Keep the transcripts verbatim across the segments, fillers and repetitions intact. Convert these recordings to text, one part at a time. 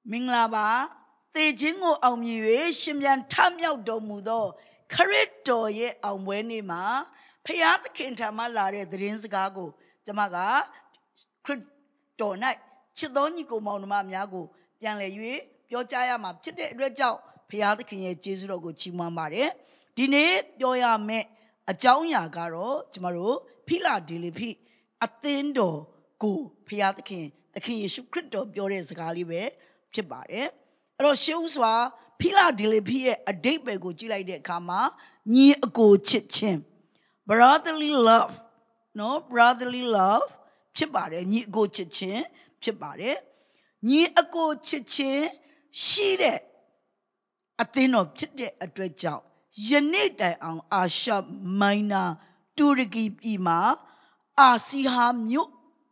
Minglaba, the jingo on you, Shimian Tamyao Domudo, Carrito ye on Wenima, Payat Kintamalare, the Rinsgago, Jamaga, Crito night, Chidonico Monoma Yago, Yanle Yue, Yojaya Map, Chide Rejao, Payat King Jesurogo Chimamare, Dine, Yoya me, a Jonya Garo, Tomorrow, Pila Dilipi, a thin door, go, Payat King, the King is Crito, Bores Galibe. Chibare. Ro shows wa Pila Dilipi a date bego Gilade Kama, ni a go chitchin. Brotherly love. No, brotherly love. Chibare, ni go chitchin. Chibare. Ni a go chitchin. She de a thin of chit a dredge out. Yenate on a sharp mina. To the give ima. A see ha mute.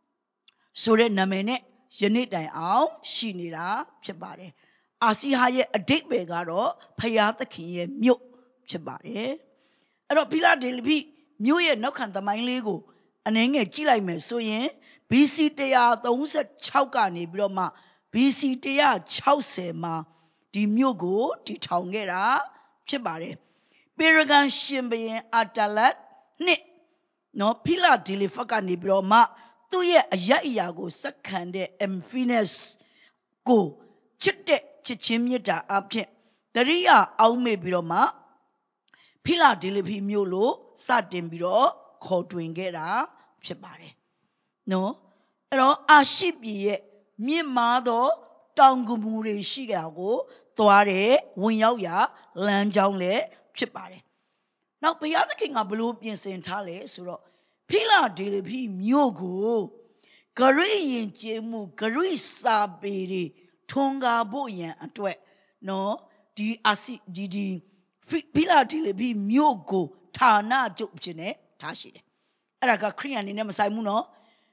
So that namene. Yenate out. She need a chibare. I see how ye a date begaro, payat the king, mute, chibare. A pila delibi, mute no can the mine lego, and then a chilime so ye, B C T A, the unsa chowgani broma, B C T A chowse ma, di mugo, di tongera, chibare. Biragan shimbe atalat, ne, no pila delifacani broma, two ye a yago, second emphiness go, chit. Chichimita upche. The Ria Aume Biroma Pila Dilipi Mulo, Satin Biro, Codwingera, Chibare. No, no, a ship ye, me mado, Tangumuri Shigago, Toare, Winyauya, Lanjaule, Chibare. Now, Payata King of Blue Pians in Tale, Suro Pila Dilipi Mugo, Gary Jemu, Gary Sabiri. Tonga boyan and twet. No, di asi di di pila dilibi myogo tana jopjene tashi. Araga Korean in Nemasamuno,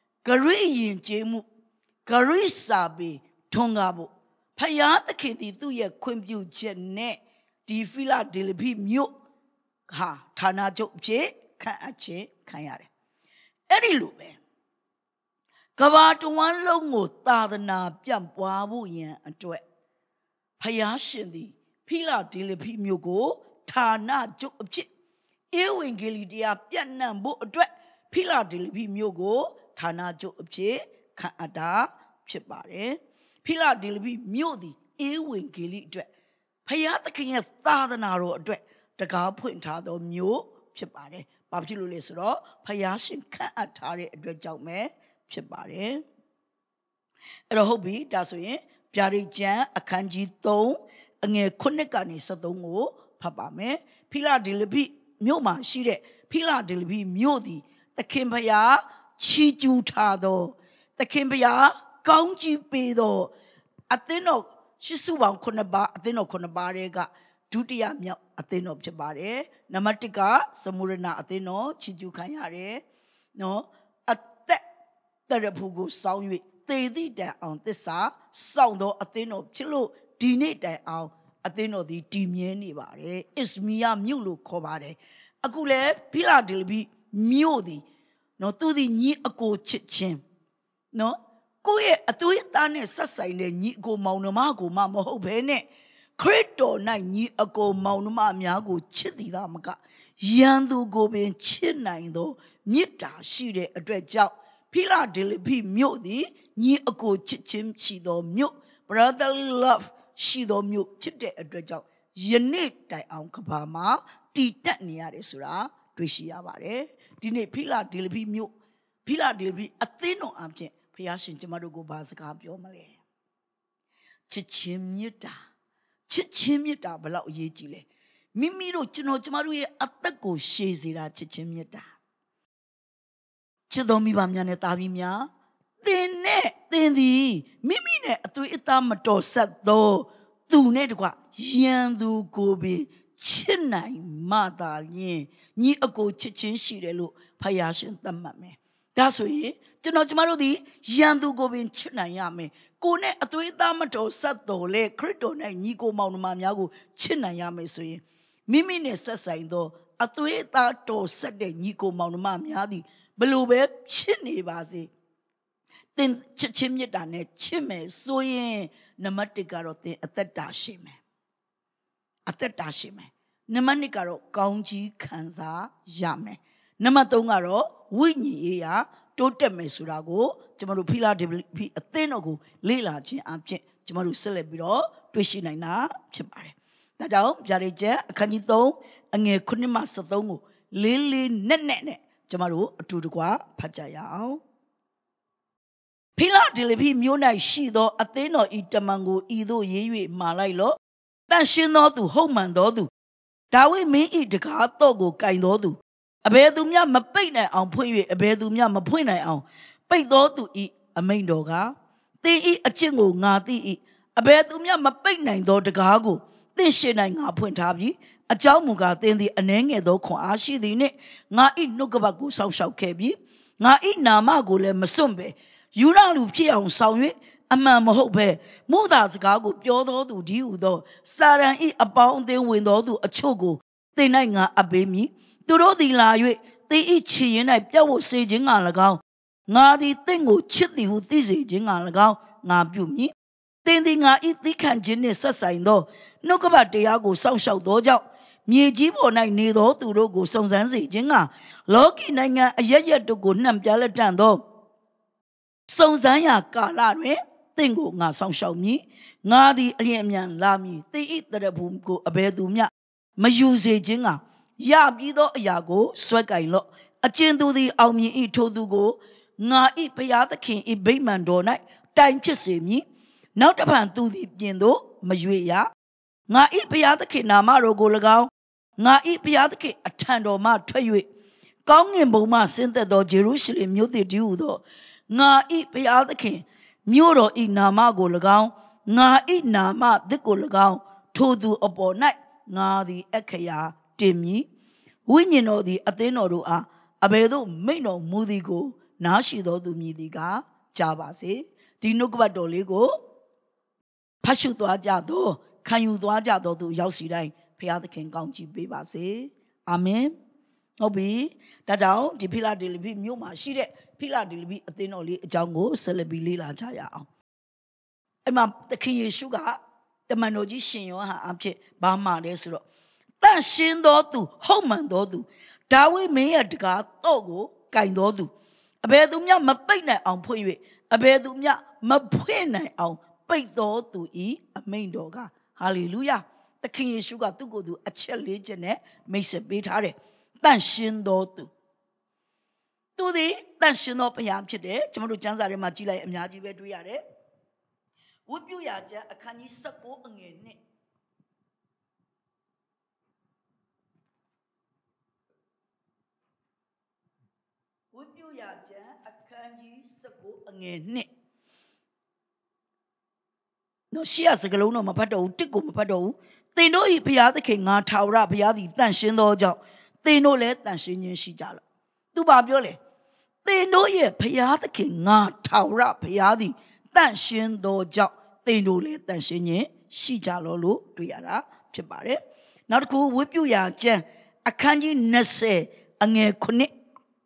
Gary Jemu, Gary Sabi, Tonga bo. Payat the kitty do ye quimbu jene, di fila dilibi myo ha tana jopje, can ache, kayare. Any lube. Gava to one longo tadana piam wabu yen and to it. Payashin the Pila dilipi mugo, tana joke of chip. Ewing gilidia pianam bo dwet. Pila dilipi mugo, tana joke of chip, can ada, chipare. Pila dilipi mudi, ewing gili dwet. Payata king a tadana dwet. The guard point tado mu, chipare. Babjulu ro, Payashin can atari dwet joke me. Chibare. A hobby does it, Piari Jan, a kanji tone, and a conecani sadongo, papa me, Pila dilibi, Muma, she Pila dilibi, mudi, the Kimbaya, Chiju tado, the Kimbaya, Gaunji pedo, Atheno, Shisuan conaba, Atheno conabarega, Dutia mia, Atheno Chibare, Namatica, Samurana Atheno, Chiju Kayare, no. The Pugu sound you, they did that on this side, sound of Atheno, Chilo, dinate that out, Atheno the Dimiani bare, is mia mulu cobare. A gule, Pila dilibi, mudi, no to the ni a go chitchin. No, go ye a to it done a sasine, ni go maunumago, mamma hobene. Credo night ni a go maunuma miago, chitty damaga. Yandu go be chinine though, mita, she de a dread job. Pila dilipi mudi, ni a go chichim, she do mute, brotherly love, she do mute, chite a dredge out. Yenate die uncapama, titat niarisura, twishiabare, dine pila dilipi mute, pila dilipi, a thino object, Piashin Jamarugo Basaka Biomale. Chichim yuta, chichim yuta, below ye chile. Mimiro chino Jamaru at the go shazira, chichim yuta. Chidomi Bamiane Tavimia, then ne, then the Mimine to itamato sat though, do netqua, Yandu gobi, Chinai, Mada, ye, ni a go chichin shirelu, Payashin Tamame. That's why, to not Marudi, Yandu gobi, Chinayame, go ne a to itamato sat though, le, Cretone, Nico Maunamamiago, Chinayame, so ye. Mimine sasai though, a to itato sat de Nico Maunamamiadi. Below chinny bazi. တင်ချစ်ချင်းမြတ်တာနဲ့ချစ်မယ်ဆိုရင်နံပါတ်တစ်ကတော့တင်အသက်တာရှိမယ်အသက်တာရှိမယ်နံပါတ်နှစ်ကတော့ကောင်းကြီးခံစားရမယ်နံပါတ်သုံးကတော့ဝိညာဉ်ရေးရာတိုးတက်မယ်ဆိုတာကိုကျွန်တော်တို့ဖိလာဒေဖိအသင်းတော်ကိုလေ့လာခြင်းအပြင်ကျွန်တော်တို့ဆက်လက်ပြီးတော့တွေ့ရှိနိုင်တာဖြစ်ပါတယ်ဒါကြောင့်ဗျာဒိတ်ချက်အခန်းကြီးသုံးအငယ်ခုနှစ်မှ၁၃ကိုလေးလေးနက်နက်နဲ့ကျွန်တော်တို့အတူတကွဖတ်ကြရအောင်ဖိလာဒေဖိမြို့၌ရှိသောအသင်းတော်ဤတမန်ကိုဤသို့ရေး၍မှာလိုက်လော့တန်ရှင်းသောသူဟုတ်မှန်သောသူဒါဝိမင်းဤတကားတော့ကိုကင်သောသူအဘယ်သူမျှမပိတ်နိုင်အောင်ဖွင့်၍အဘယ်သူမျှမဖွင့်နိုင်အောင်ပိတ်သောသူဤအမိန်တော်ကသင်ဤအကျင့်ကိုငါသိ၏အဘယ်သူမျှမပိတ်နိုင်သောတကားကိုသင်ရှင်းနိုင်ငါဖွင့်ထားပြီအကြောင်းမူကားသင်သည်အနှဲငယ်သောခွန်အားရှိသည်နှင့်ငါဤနှုတ်ကပတ်ကိုစောင့်ရှောက်ခဲ့ပြီငါဤနာမကိုလည်းမစွန့်ပဲယူရလူဖြစ်အောင်ဆောင်၍အမှန်မဟုတ်ပဲမုသာစကားကိုပြောသောသူဒီဟုသောစာရန်ဤအပေါင်းအသင်းဝင်သောသူအချို့ကိုသင်၌ငါအပ်ပေးမည်သူတို့သည်လာ၍သင်ဤချီရင်၌ပြတ်ဝတ်စေခြင်းငါ၎င်းငါသည်သင်ကိုချစ်သည်ဟုသိစေခြင်းငါ၎င်းငါပြုမည်သင်သည်ငါဤသိခံခြင်းနှင့်ဆက်ဆိုင်သောနှုတ်ကပတ်တရားကိုစောင့်ရှောက်သောကြောင့်မြေကြီးပေါ်၌နေသောသူတို့ကိုစုံစမ်းစေခြင်းကလောကီနိုင်ငံအရရက်တို့ကိုနှံပြလက်တန်သောစုံစမ်းရာကာလတွင်သင်ကိုငါဆောင်ရှောက်မည်ငါသည်အရင်အမြန်လာမည်သင်ဤတရဖူကိုအဘယ်သူမျှမယူစေခြင်းကရပြီးသောအရာကိုဆွဲကင်လော့အကျဉ်သူသည်အောင်မြင်ဤထိုသူကိုငါဤဘုရားသခင်ဤဗိမာန်တော်၌တိုင်ဖြစ်စေမည်နောက်တစ်ဖန်သူသည်ပြင်သို့မရွေ့ရငါဤဘုရားသခင်နာမတော်ကို၎င်းငါဤဘုရားသခင်အထံတော်မှထွက်၍ကောင်းငင်ဘုံမှဆင်းသက်သောဂျေရုရှလင်မြို့တည်တည်းဟုသောငါဤဘုရားသခင်မြို့တော်ဤနာမကို၎င်းငါဤနာမသစ်ကို၎င်းထိုသူအပေါ်၌ငါသည်အခရာတင်မည်ဝိညာဉ်တော်သည်အသင်းတော်တို့အားအဘယ်သို့မိန့်တော်မူသည်ကိုနားရှိသောသူမည်သည်ကကြားပါစေဒီနှုတ်ကပတ်တော်လေးကိုဖတ်ရှုသွားကြသောခံယူသွားကြသောသူရောက်စီတိုင်းဘုရားသခင်ကောင်းချီးပေးပါစေအာမင်ဟုတ်ပြီဒါကြောင့်ဒီဖိလာဒေလဖိမြို့မှာရှိတဲ့ဖိလာဒေလဖိအသင်းတော်လေးအကြောင်းကိုဆက်လက်ပြီးလေ့လာကြရအောင်အဲ့မှာသခင်ယေရှုကတမန်တော်ကြီးရှင်ယောဟန်အဖြစ်ဘာမှလဲဆိုတော့တန်ရှင်းသောသူဟုတ်မှန်သောသူဒါဝိမင်းရဲ့တကားတော့ကိုကင်သောသူအဘယ်သူမျှမပိတ်နိုင်အောင်ဖွင့်၍အဘယ်သူမျှမဖွင့်နိုင်အောင်ပိတ်သောသူဤအမိန်တော်ကဟာလေလုယာသခင်ယေရှုကသူ့ကိုယ်သူအချက်လေးချက်နဲ့မိတ်ဆက်ပေးထားတယ်တန်ရှင်းသောသူသူသည်တန်ရှင်းသောဘုရားဖြစ်တယ်ကျွန်တော်တို့ကျမ်းစာထဲမှာကြည်လိုက်အများကြီးပဲတွေ့ရတယ်ဝတ်ပြုရာကျမ်းအခန်းကြီး၁၉အငယ်နှစ်ဝတ်ပြုရာကျမ်းအခန်းကြီး၁၉အငယ်နှစ်နော်ရှေ့ရစကလုံးတော့မဖတ်တော့ဘူးတစ်ကိုမဖတ်တော့ဘူးသင်တို့ဤဘုရားသခင်ငါထာဝရဘုရားသည်တန်ရှင်းသောကြောင့်သင်တို့လည်းတန်ရှင်းခြင်းရှိကြလော့သူဘာပြောလဲသင်တို့ရဲ့ဘုရားသခင်ငါထာဝရဘုရားသည်တန်ရှင်းသောကြောင့်သင်တို့လည်းတန်ရှင်းခြင်းရှိကြလော့လို့တွေ့ရတာဖြစ်ပါတယ်နောက်တစ်ခုဝတ်ပြုရာကျမ်းအခန်းကြီး၂၀အငယ်ခုနှစ်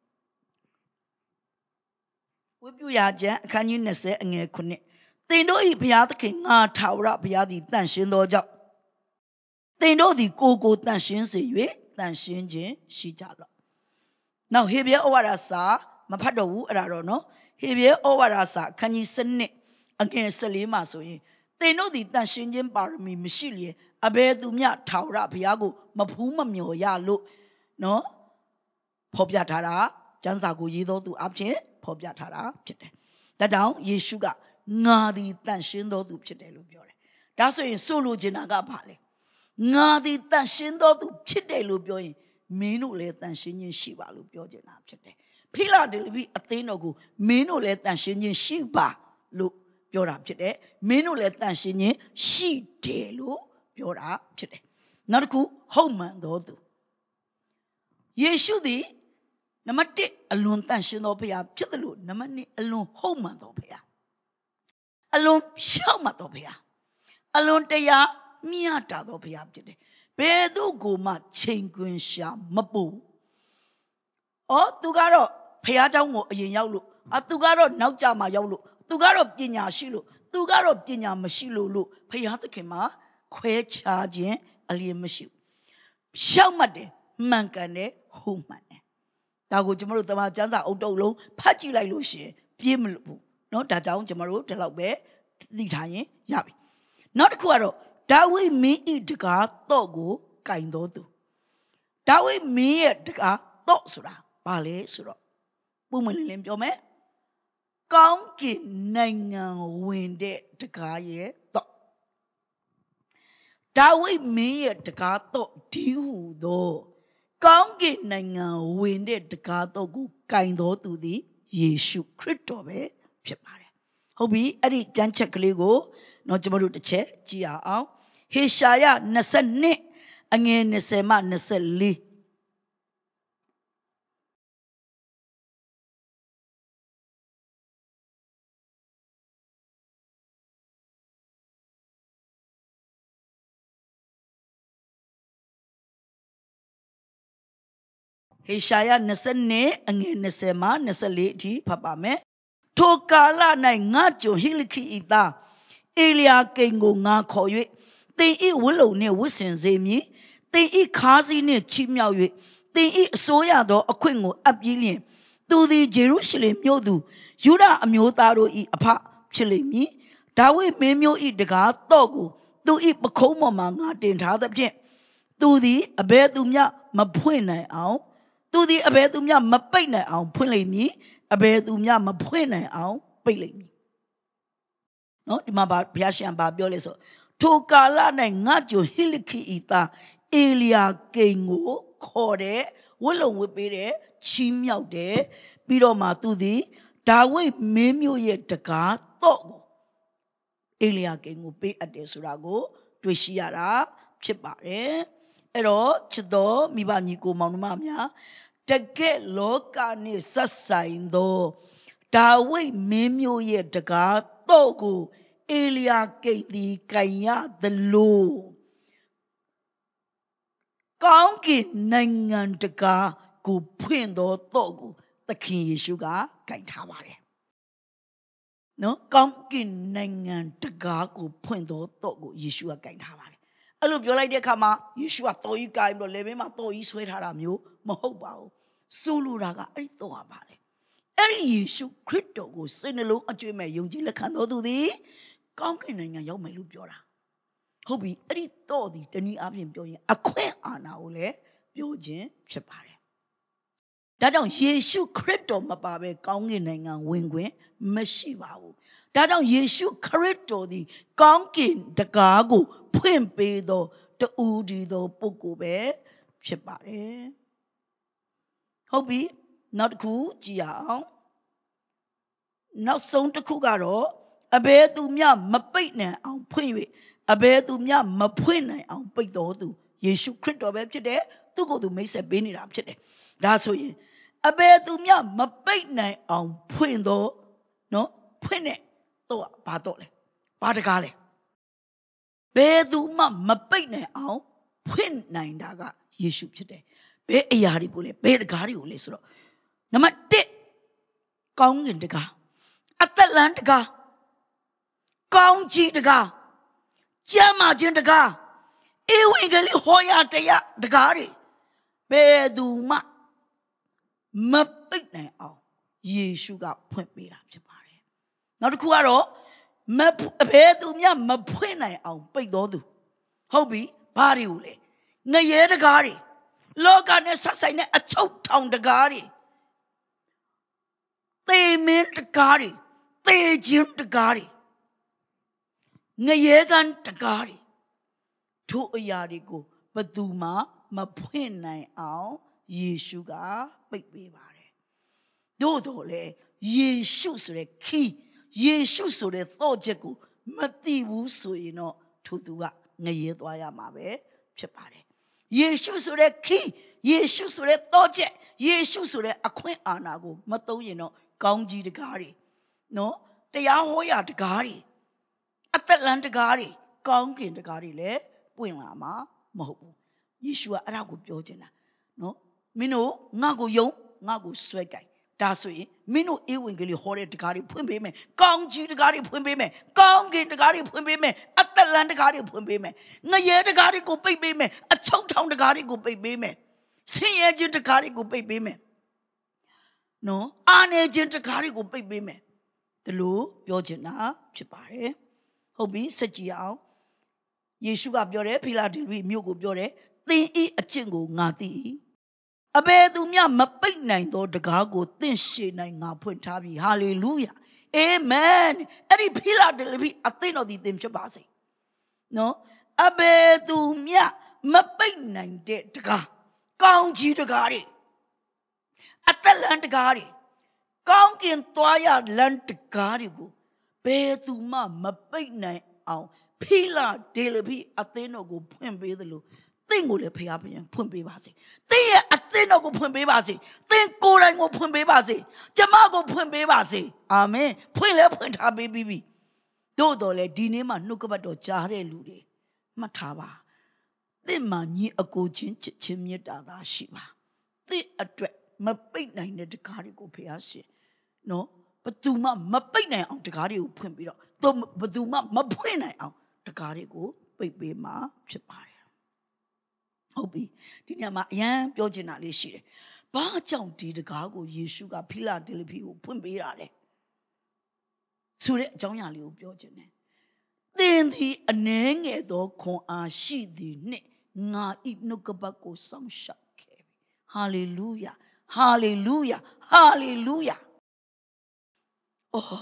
ဝတ်ပြုရာကျမ်းအခန်းကြီး၂၀အငယ်ခုနှစ်သင်တို့ဤဘုရားသခင်ငါထာဝရဘုရားသည်တန်ရှင်းသောကြောင့်သင်တို့သည်ကိုကိုတန်ရှင်းစေ၍တန်ရှင်းခြင်းရှိကြလော့နောက်ဟေဘရဲဩဝါဒစာမဖတ်တော့ဘူးအဲ့ဒါတော့နော်ဟေဘရဲဩဝါဒစာအခန်းကြီး၁၂အငယ်၁၄မှာဆိုရင်သင်တို့သည်တန်ရှင်းခြင်းပါရမီမရှိလျင်အဘယ်သူမျှထာဝရဘုရားကိုမဖူးမမြော်ရလို့နော်ဖော်ပြထားတာကျမ်းစာကိုရေးသောသူအဖြစ်ဖော်ပြထားတာဖြစ်တယ်ဒါကြောင့်ယေရှုကငါသည်တန်ရှင်းသောသူဖြစ်တယ်လို့ပြောတယ်ဒါဆိုရင်ဆိုလိုချင်တာကဘာလဲငါသည်တန်ရှင်းသောသူဖြစ်တယ်လို့ပြောရင်မင်းတို့လည်းတန်ရှင်းခြင်းရှိပါလို့ပြောချင်တာဖြစ်တယ်ဖိလာဒေလဖိအသင်းတော်ကိုမင်းတို့လည်းတန်ရှင်းခြင်းရှိပါလို့ပြောတာဖြစ်တယ်မင်းတို့လည်းတန်ရှင်းခြင်းရှိတယ်လို့ပြောတာဖြစ်တယ်နောက်တစ်ခုဟုတ်မှန်သောသူယေရှုသည်နံပါတ်၁အလွန်တန်ရှင်းသောဘုရားဖြစ်တယ်လို့နံပါတ်၂အလွန်ဟုတ်မှန်သောဘုရားအလွန်ရှောက်မှန်သောဘုရားအလွန်တရားမြတ်တာသောဘုရားဖြစ်တယ်ဘယ်သူကိုမှချိန်ခွင်ရှာမပူဩသူကတော့ဘုရားเจ้าကိုအရင်ရောက်လို့အသူကတော့နောက်ကြမှာရောက်လို့သူကတော့ပညာရှိလို့သူကတော့ပညာမရှိလို့လို့ဖယားသခင်မှာခွဲခြားခြင်းအလျင်မရှိဘူးရှောက်မှတ်တယ်မှန်ကန်တယ်ဟုတ်မှန်တယ်ဒါကိုကျွန်တော်တို့တမန်ကျမ်းစာအုပ်တုပ်လုံးဖတ်ကြည့်လိုက်လို့ရှိရင်ပြည့်မလို့ဘူးเนาะဒါကြောင့်ကျွန်တော်တို့ဒီလောက်ပဲသိထားရင်ရပြီနောက်တစ်ခုကတော့ဒါဝိမင်းဤတကားတော့ကိုကင်တော်သူဒါဝိမင်းရဲ့တကားတော့ဆိုတာဘာလဲဆိုတော့ပုံမှန်လင်းလင်းပြောမယ်ကောင်းကင်နိုင်ငံဝင်တဲ့တကားရဲ့တော့ဒါဝိမင်းရဲ့တကားတော့ဒီဟုသောကောင်းကင်နိုင်ငံဝင်တဲ့တကားတော့ကိုကင်တော်သူသည်ယေရှုခရစ်တော်ပဲဖြစ်ပါတယ်ဟုတ်ပြီအဲ့ဒီကျမ်းချက်ကလေးကိုတော့ကျွန်တော်တို့တစ်ချက်ကြည့်အောင်ဟေရှာယနှစ်ဆယ်နှစ်အငယ်နှစ်ဆယ်မှနှစ်ဆယ်လေးဟေရှာယနှစ်ဆယ်နှစ်အငယ်နှစ်ဆယ်မှနှစ်ဆယ်လေးအထိဖတ်ပါမယ်ထိုကာလ၌ငါကျွန်ဟိလခိဤသားအေလျာကိန်ကိုငါခေါ်၍သင်ဤဝတ်လုံနှင့်ဝတ်ဆင်စေမည်သင်ဤခါးစည်းနှင့်ချီးမြှောက်၍သင်ဤအစိုးရသောအခွင့်ကိုအပ်ပြီးလျင်သူသည်ဂျေရုရှလင်မြို့သူယူဒအမျိုးသားတို့၏အဖဖြစ်လိမ့်မည်ဒါဝိမင်းမျိုး၏တကားတော့ကိုသူ၏ပခုံးပေါ်မှာငါတင်ထားသဖြင့်သူသည်အဘယ်သူမျှမဖွင့်နိုင်အောင်သူသည်အဘယ်သူမျှမပိတ်နိုင်အောင်ဖွင့်လိမ့်မည်အဘယ်သူမျှမဖွင့်နိုင်အောင်ပိတ်လိမ့်မည်နော်ဒီမှာဘုရားရှင်ဘာပြောလဲဆိုထိုကာလ၌ငါကျွန်ဟိလခိဤသားအေလျာကိန်ကိုခေါ်တယ်ဝတ်လုံဝတ်ပေးတယ်ချီးမြှောက်တယ်ပြီးတော့မှသူသည်ဒါဝိမင်းမျိုးရဲ့တကားတော့ကိုအေလျာကိန်ကိုပေးအပ်တယ်ဆိုတာကိုတွေ့ရှိရတာဖြစ်ပါတယ်အဲ့တော့ချစ်တော်မိဘညီကိုမောင်နှမများတကယ့်လောကနဲ့ဆက်ဆိုင်သောဒါဝိမင်းမျိုးရဲ့တကားတော့ကိုအေလျာကိန်သည်ကင်ရသလိုကောင်းကင်နိုင်ငံတကားကိုဖွင့်တော်တော့ကိုသခင်ယေရှုကကင်ထားပါတယ်နော်ကောင်းကင်နိုင်ငံတကားကိုဖွင့်တော်တော့ကိုယေရှုကကင်ထားပါတယ်အဲ့လိုပြောလိုက်တဲ့အခါမှာယေရှုကတော်ကြီးကင်ပြီးတော့လေဘင်းမှာတော်ကြီးဆွဲထားတာမျိုးမဟုတ်ပါဘူးဆိုလိုတာကအဲ့ဒီတော့ပါလေအဲ့ဒီယေရှုခရစ်တော်ကိုစိတ်နှလုံးအကျွေးမဲ့ယုံကြည်လက်ခံတော်သူသည်ကောင်းကင်နိုင်ငံရောက်မယ်လို့ပြောတာဟုတ်ပြီအဲ့ဒီတော့ဒီတနည်းအားဖြင့်ပြောရင်အခွင့်အာဏာကိုလည်းပြောခြင်းဖြစ်ပါတယ်ဒါကြောင့်ယေရှုခရစ်တော်မပါဘဲကောင်းကင်နိုင်ငံဝင်ခွင့်မရှိပါဘူးဒါကြောင့်ယေရှုခရစ်တော်ဒီကောင်းကင်တကားကိုဖွင့်ပေးသောတူဒီသောပုဂ္ဂိုလ်ပဲဖြစ်ပါတယ်ဟုတ်ပြီနောက်တစ်ခုကြည့်အောင်နောက်ဆုံးတစ်ခုကတော့အဘယ်သူမျှမပိတ်နိုင်အောင်ဖွင့်၍အဘယ်သူမျှမဖွင့်နိုင်အောင်ပိတ်တော်သူယေရှုခရစ်တော်ပဲဖြစ်တယ်သူ့ကိုယ်သူမိတ်ဆက်ပေးနေတာဖြစ်တယ်ဒါဆိုရင်အဘယ်သူမျှမပိတ်နိုင်အောင်ဖွင့်တော်နော်ဖွင့်တဲ့တော့ဘာတော့လဲဘာတကားလဲဘယ်သူမှမပိတ်နိုင်အောင်ဖွင့်နိုင်တာကယေရှုဖြစ်တယ်ဘယ်အရာတွေကိုလဲဘယ်တကားတွေကိုလဲဆိုတော့နံပါတ်တစ်ကောင်းကင်တကားအသက်လန်းတကားကောင်းကြီးတကားကျမ်းမာခြင်းတကားဧဝံဂေလိဟောရတရားတကားတွေဘယ်သူမှမပိတ်နိုင်အောင်ယေရှုကဖွင့်ပေးတာဖြစ်ပါတယ်နောက်တစ်ခုကတော့မဘယ်သူမှမဖွင့်နိုင်အောင်ပိတ်တော်သူဟုတ်ပြီဘာတွေကိုလဲငရဲတကားတွေလောကနဲ့ဆက်ဆိုင်တဲ့အချုပ်ထောင်တကားတွေသေမင်းတကားတွေသေခြင်းတကားတွေငရဲကန်တကားတွေထိုအရာတွေကိုဘယ်သူမှမဖွင့်နိုင်အောင်ယေရှုကပိတ်ပေးပါတယ်တို့တော့လေယေရှုဆိုတဲ့ခီးယေရှုဆိုတဲ့သော့ချက်ကိုမသိဘူးဆိုရင်တော့ထိုသူကငရဲသွားရမှာပဲဖြစ်ပါတယ်ယေရှုဆိုတဲ့ခီးယေရှုဆိုတဲ့သော့ချက်ယေရှုဆိုတဲ့အခွင့်အာဏာကိုမသုံးရင်တော့ကောင်းကြီးတကားတွေနော်တရားဟောရာတကားတွေအသက်လန်းတကားတွေကောင်းကင်တကားတွေလည်းပွင့်လာမှာမဟုတ်ဘူးယေရှုကအဲ့ဒါကိုပြောချင်တာနော်မင်းတို့ငါ့ကိုယုံငါ့ကိုဆွဲကြိုက်ဒါဆိုရင်မင်းတို့ဧဝံဂေလိဟောတဲ့တကားတွေဖွင့်ပေးမယ်ကောင်းကြီးတကားတွေဖွင့်ပေးမယ်ကောင်းကင်တကားတွေဖွင့်ပေးမယ်အသက်လန်းတကားတွေဖွင့်ပေးမယ်ငရဲတကားတွေကိုပိတ်ပေးမယ်အချုပ်ထောင်တကားတွေကိုပိတ်ပေးမယ်ဆင်းရဲခြင်းတကားတွေကိုပိတ်ပေးမယ်နော်အာနေခြင်းတကားတွေကိုပိတ်ပေးမယ်ဒီလိုပြောချင်တာဖြစ်ပါတယ်ဟုတ်ပြီစက်ကြည့်အောင်ယေရှုကပြောတယ်ဖိလာဒဲလ်ဖီမြို့ကိုပြောတယ်သင်ဤအကျင့်ကိုငါသိ၏အဘယ်သူမျှမပိတ်နိုင်သောတကားကိုသင်ရှေနိုင်ငါဖွင့်ထားပြီဟာလေလုယာအာမင်အဲ့ဒီဖိလာဒဲလ်ဖီအသင်းတော်ဒီသင်ဖြစ်ပါစေနော်အဘယ်သူမျှမပိတ်နိုင်တဲ့တကားကောင်းကြီးတကားတွေအသက်လန်းတကားတွေကောင်းကင်သွားရလန်းတကားတွေကိုဘယ်သူမှမပိတ်နိုင်အောင်ဖိလာဒဲလ်ဖီအသင်းတော်ကိုဖွင့်ပေးသလိုသင်ကိုလည်းဖခင်ပြန်ဖွင့်ပေးပါစေသင်ရဲ့အသင်းတော်ကိုဖွင့်ပေးပါစေသင်ကိုယ်တိုင်ကိုဖွင့်ပေးပါစေကျမကိုဖွင့်ပေးပါစေအာမင်ဖွင့်လဲဖွင့်ထားပေးပြီးပြီတို့တော်လည်းဒီနေ့မှနှုတ်ကပတ်တော်ကြားတဲ့လူတွေမှတ်ထားပါသင်မှာညီအကိုချင်းချစ်ချင်းမေတ္တာသာရှိပါသင်အတွက်မပိတ်နိုင်တဲ့တကားတွေကိုဖခင်ရှင်နော်ဘသူမှမပိတ်နိုင်အောင်တကားတွေကိုဖွင့်ပြီးတော့ဘသူမှမဖွင့်နိုင်အောင်တကားတွေကိုပိတ်ပေးမှာဖြစ်ပါတယ်ဟုတ်ပြီဒီညမှာအရန်ပြောချင်တာလေးရှိတယ်ဘာကြောင့်ဒီတကားကိုယေရှုကဖိလာဒဲလ်ဖီကိုဖွင့်ပေးတာလဲဆိုတဲ့အကြောင်းအရာလေးကိုပြောချင်တယ်သင်သည်အနှဲငယ်သောခွန်အားရှိသည်နှင့်ငါဤနှုတ်ကပတ်ကိုစောင့်ရှောက်ခဲ့ပြီဟာလေလုယာဟာလေလုယာဟာလေလုယာအိုး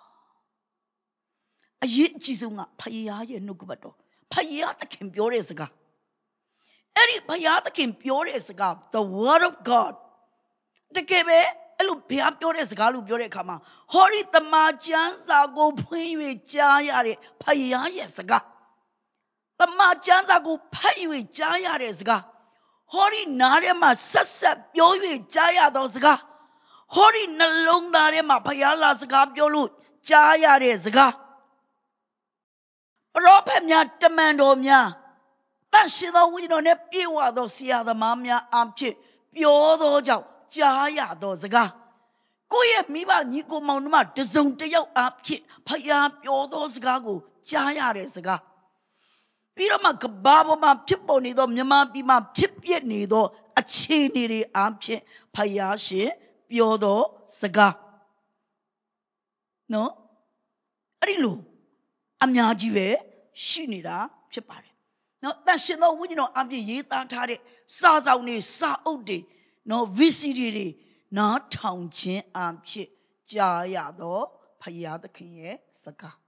အရေးအကြီးဆုံးကဖခင်ရဲ့နှုတ်ကပတ်တော်ဖခင်သခင်ပြောတဲ့စကားအဲ့ဒီဘုရားသခင်ပြောတဲ့စကား the word of God တကယ်ပဲအဲ့လိုဘုရားပြောတဲ့စကားလို့ပြောတဲ့အခါမှာဟောဒီတမန်ကျမ်းစာကိုဖွင့်၍ကြားရတဲ့ဘုရားရဲ့စကားတမန်ကျမ်းစာကိုဖတ်၍ကြားရတဲ့စကားဟောဒီနားထဲမှာဆက်ဆက်ပြော၍ကြားရသောစကားဟောဒီနှလုံးသားထဲမှာဘုရားလာစကားပြောလို့ကြားရတဲ့စကားပရောဖက်များတမန်တော်များတန်ရှိသောဝိညာဉ်တော်နဲ့ပြေဝသောဆရာသမားများအဖြစ်ပြောသောကြောင့်ကြားရသောစကားကိုယ့်ရဲ့မိဘညီကိုမောင်နှမတစုံတစ်ယောက်အဖြစ်ဖခင်ပြောသောစကားကိုကြားရတဲ့စကားပြီးတော့မှကဘာပေါ်မှာဖြစ်ပေါ်နေသောမြမပြည်မှာဖြစ်ပျက်နေသောအခြေအနေတွေအဖြစ်ဖခင်ရှင်ပြောသောစကားနော်အဲ့ဒီလိုအများကြီးပဲရှိနေတာဖြစ်ပါတယ်နော်တန်ရှင်သောဝိညာဉ်တော်အပြည့်ရေးသားထားတဲ့စာဆောင်တွေစာအုပ်တွေနော် ဗီ စီ ဒီ တွေနားထောင်ခြင်းအဖြစ်ကြားရသောဖခင်သခင်ရဲ့စကား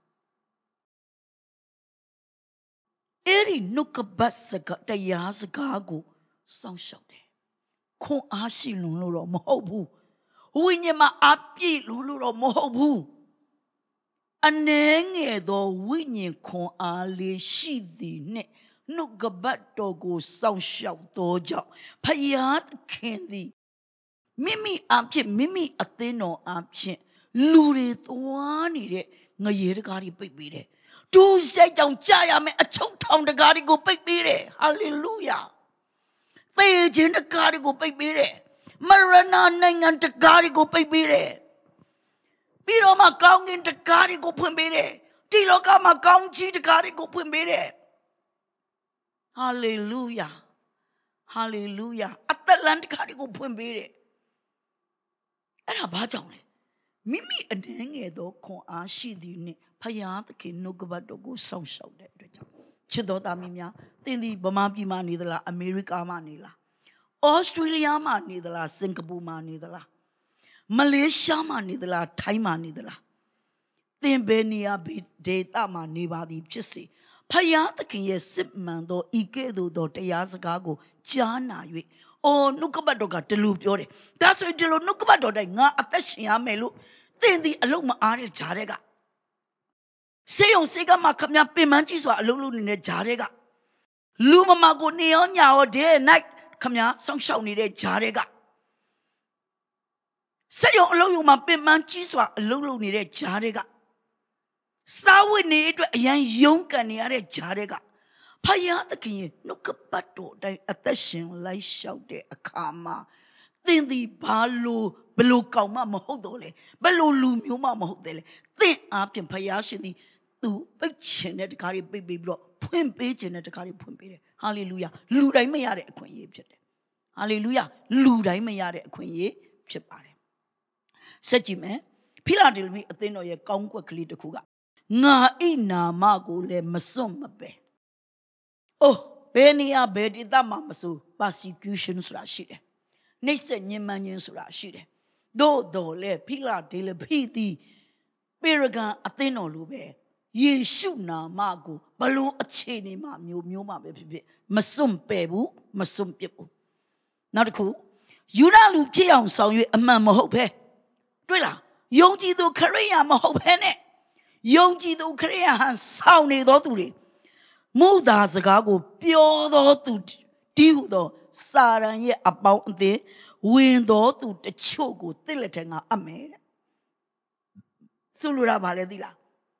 အဲ့ဒီနှုတ်ကပတ်စကားတရားစကားကိုစောင့်ရှောက်တယ်ခွန်အားရှိလွန်လို့တော့မဟုတ်ဘူးဝိညာဉ်မှာအပြည့်လွန်လို့တော့မဟုတ်ဘူးအနည်းငယ်သောဝိညာဉ်ခွန်အားလေးရှိသည်နဲ့နှုတ်ကပတ်တော်ကိုစောင့်ရှောက်သောကြောင့်ဖယားသခင်သည်မိမိအဖြစ်မိမိအသင်းတော်အဖြစ်လူတွေသွားနေတဲ့ငရေတကားတွေပိတ်ပေးတယ်။ဒုစရိုက်ကြောင့်ကြာရမယ်အချုပ်ထောင်တကားတွေကိုပိတ်ပေးတယ်။ဟာလေလုယာ။သေခြင်းတကားတွေကိုပိတ်ပေးတယ်။မရဏနိုင်ငံတကားတွေကိုပိတ်ပေးတယ်။ပြီးတော့မှကောင်းကင်တကားတွေကိုဖွင့်ပေးတယ်။ဒီလောကမှာကောင်းကြီးတကားတွေကိုဖွင့်ပေးတယ်။ဟာလေလုယာဟာလေလုယာအသက်လန်းတကားတွေကိုဖွင့်ပေးတယ်အဲ့ဒါဘာကြောင့်လဲမိမိအနေငယ်သောခွန်အားရှိသည်နှင့်ဖယားသခင်နှုတ်ကပတ်တော်ကိုစောင့်ရှောက်တဲ့အတွက်ကြောင့်ချစ်တော်သားမီးများသင်သည်ဗမာပြည်မှာနေသလားအမေရိကမှာနေလားဩစတြေးလျမှာနေသလားစင်ကာပူမှာနေသလားမလေးရှားမှာနေသလားထိုင်းမှာနေသလားသင်ဘယ်နေရာဒေသမှာနေပါသည်ဖြစ်စေဖယားသခင်ရဲ့စစ်မှန်သောဤကဲ့သို့သောတရားစကားကိုကြားနာ၍အော်နှုတ်ကပတ်တော်ကဒီလိုပြောတယ်ဒါဆိုရင်ဒီလိုနှုတ်ကပတ်တော်တိုင်းငါအသက်ရှင်ရမယ်လို့သင်ဒီအလုံးမအားတဲ့ဂျားတဲ့ကစေယုံစေကမှာခမပင်မန်းကြီးစွာအလုံးလုံးနေတဲ့ဂျားတဲ့ကလူမမကိုနေရောညာရော day and night ခမစောင့်ရှောက်နေတဲ့ဂျားတဲ့ကစေယုံအလုံးယုံမှာပင်မန်းကြီးစွာအလုံးလုံးနေတဲ့ဂျားတဲ့ကစာဝိနေအတွက်အရန်ယုံကန်နေရတဲ့ဂျားတဲ့ကဖယားသခင်ရဲ့နှုတ်ကပတ်တော်အတိုင်းအသက်ရှင်လိုက်လျှောက်တဲ့အခါမှာသင်သည်ဘာလို့ဘလို့ကောင်မှမဟုတ်တော့လေဘလို့လူမျိုးမှမဟုတ်တယ်လေသင်အားဖြင့်ဖယားရှင်သည်သူပိတ်ချင်တဲ့တကားတွေပိတ်ပေးပြီးတော့ဖွင့်ပေးခြင်းတဲ့တကားတွေဖွင့်ပေးတယ်ဟာလေလုယာလူတိုင်းမရတဲ့အခွင့်အရေးဖြစ်တယ်ဟာလေလုယာလူတိုင်းမရတဲ့အခွင့်အရေးဖြစ်ပါတယ်ဆက်ကြည့်မယ်ဖိလာဒေလဖိအသင်းတော်ရဲ့ကောင်းကွက်ကလေးတစ်ခုကငါအိနာမကိုလည်းမစွန့်မပယ်အိုးဘယ်နေရာဘယ်ဒေသမှာမဆို persecution ဆိုတာရှိတယ်နှိပ်စက်ညှဉ်းပန်းခြင်းဆိုတာရှိတယ်သို့တော်လည်းဖိလာဒေလဖိသည်ပေရဂန်အသင်းတော်လိုပဲယေရှုနာမကိုဘလို့အခြေအနေမှာမျိုးမျိုးမှာပဲဖြစ်ဖြစ်မစွန့်ပယ်ဘူးမစွန့်ပစ်ဘူးနောက်တစ်ခုယူဒလူဖြစ်အောင်ဆောင်ရွက်အမှန်မဟုတ်ပဲတွေ့လားယုံကြည်သူခရိယာမဟုတ်ဘဲနဲ့ယုံကြည်သူခရိယာဟန်ဆောင်နေသောသူတွေမုသာစကားကိုပြောသောသူဒီဟုသောစာရန်ရဲ့အပေါင်းအသင်းဝင်သောသူတချို့ကိုတစ်လက်ထဲကအပ်မယ်တဲ့ဆိုလိုတာဗာလဲသိလား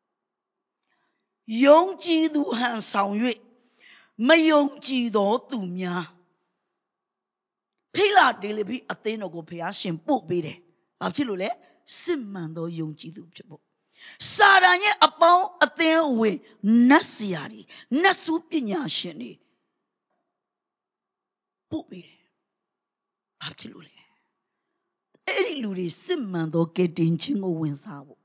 ယုံကြည်သူဟန်ဆောင်၍မယုံကြည်သောသူများဖိလာဒေလဖိအသင်းတော်ကိုဘုရားရှင်ပို့ပေးတယ်ဘာဖြစ်လို့လဲစစ်မှန်သောယုံကြည်သူဖြစ်ဖို့စာရန်ရဲ့အပေါင်းအသင်းဝင်နတ်ဆရာတွေနတ်စုပညာရှင်တွေပို့ပေးတယ်ဘာဖြစ်လို့လဲအဲ့ဒီလူတွေစစ်မှန်သောကယ်တင်ခြင်းကိုဝင်စားဖို့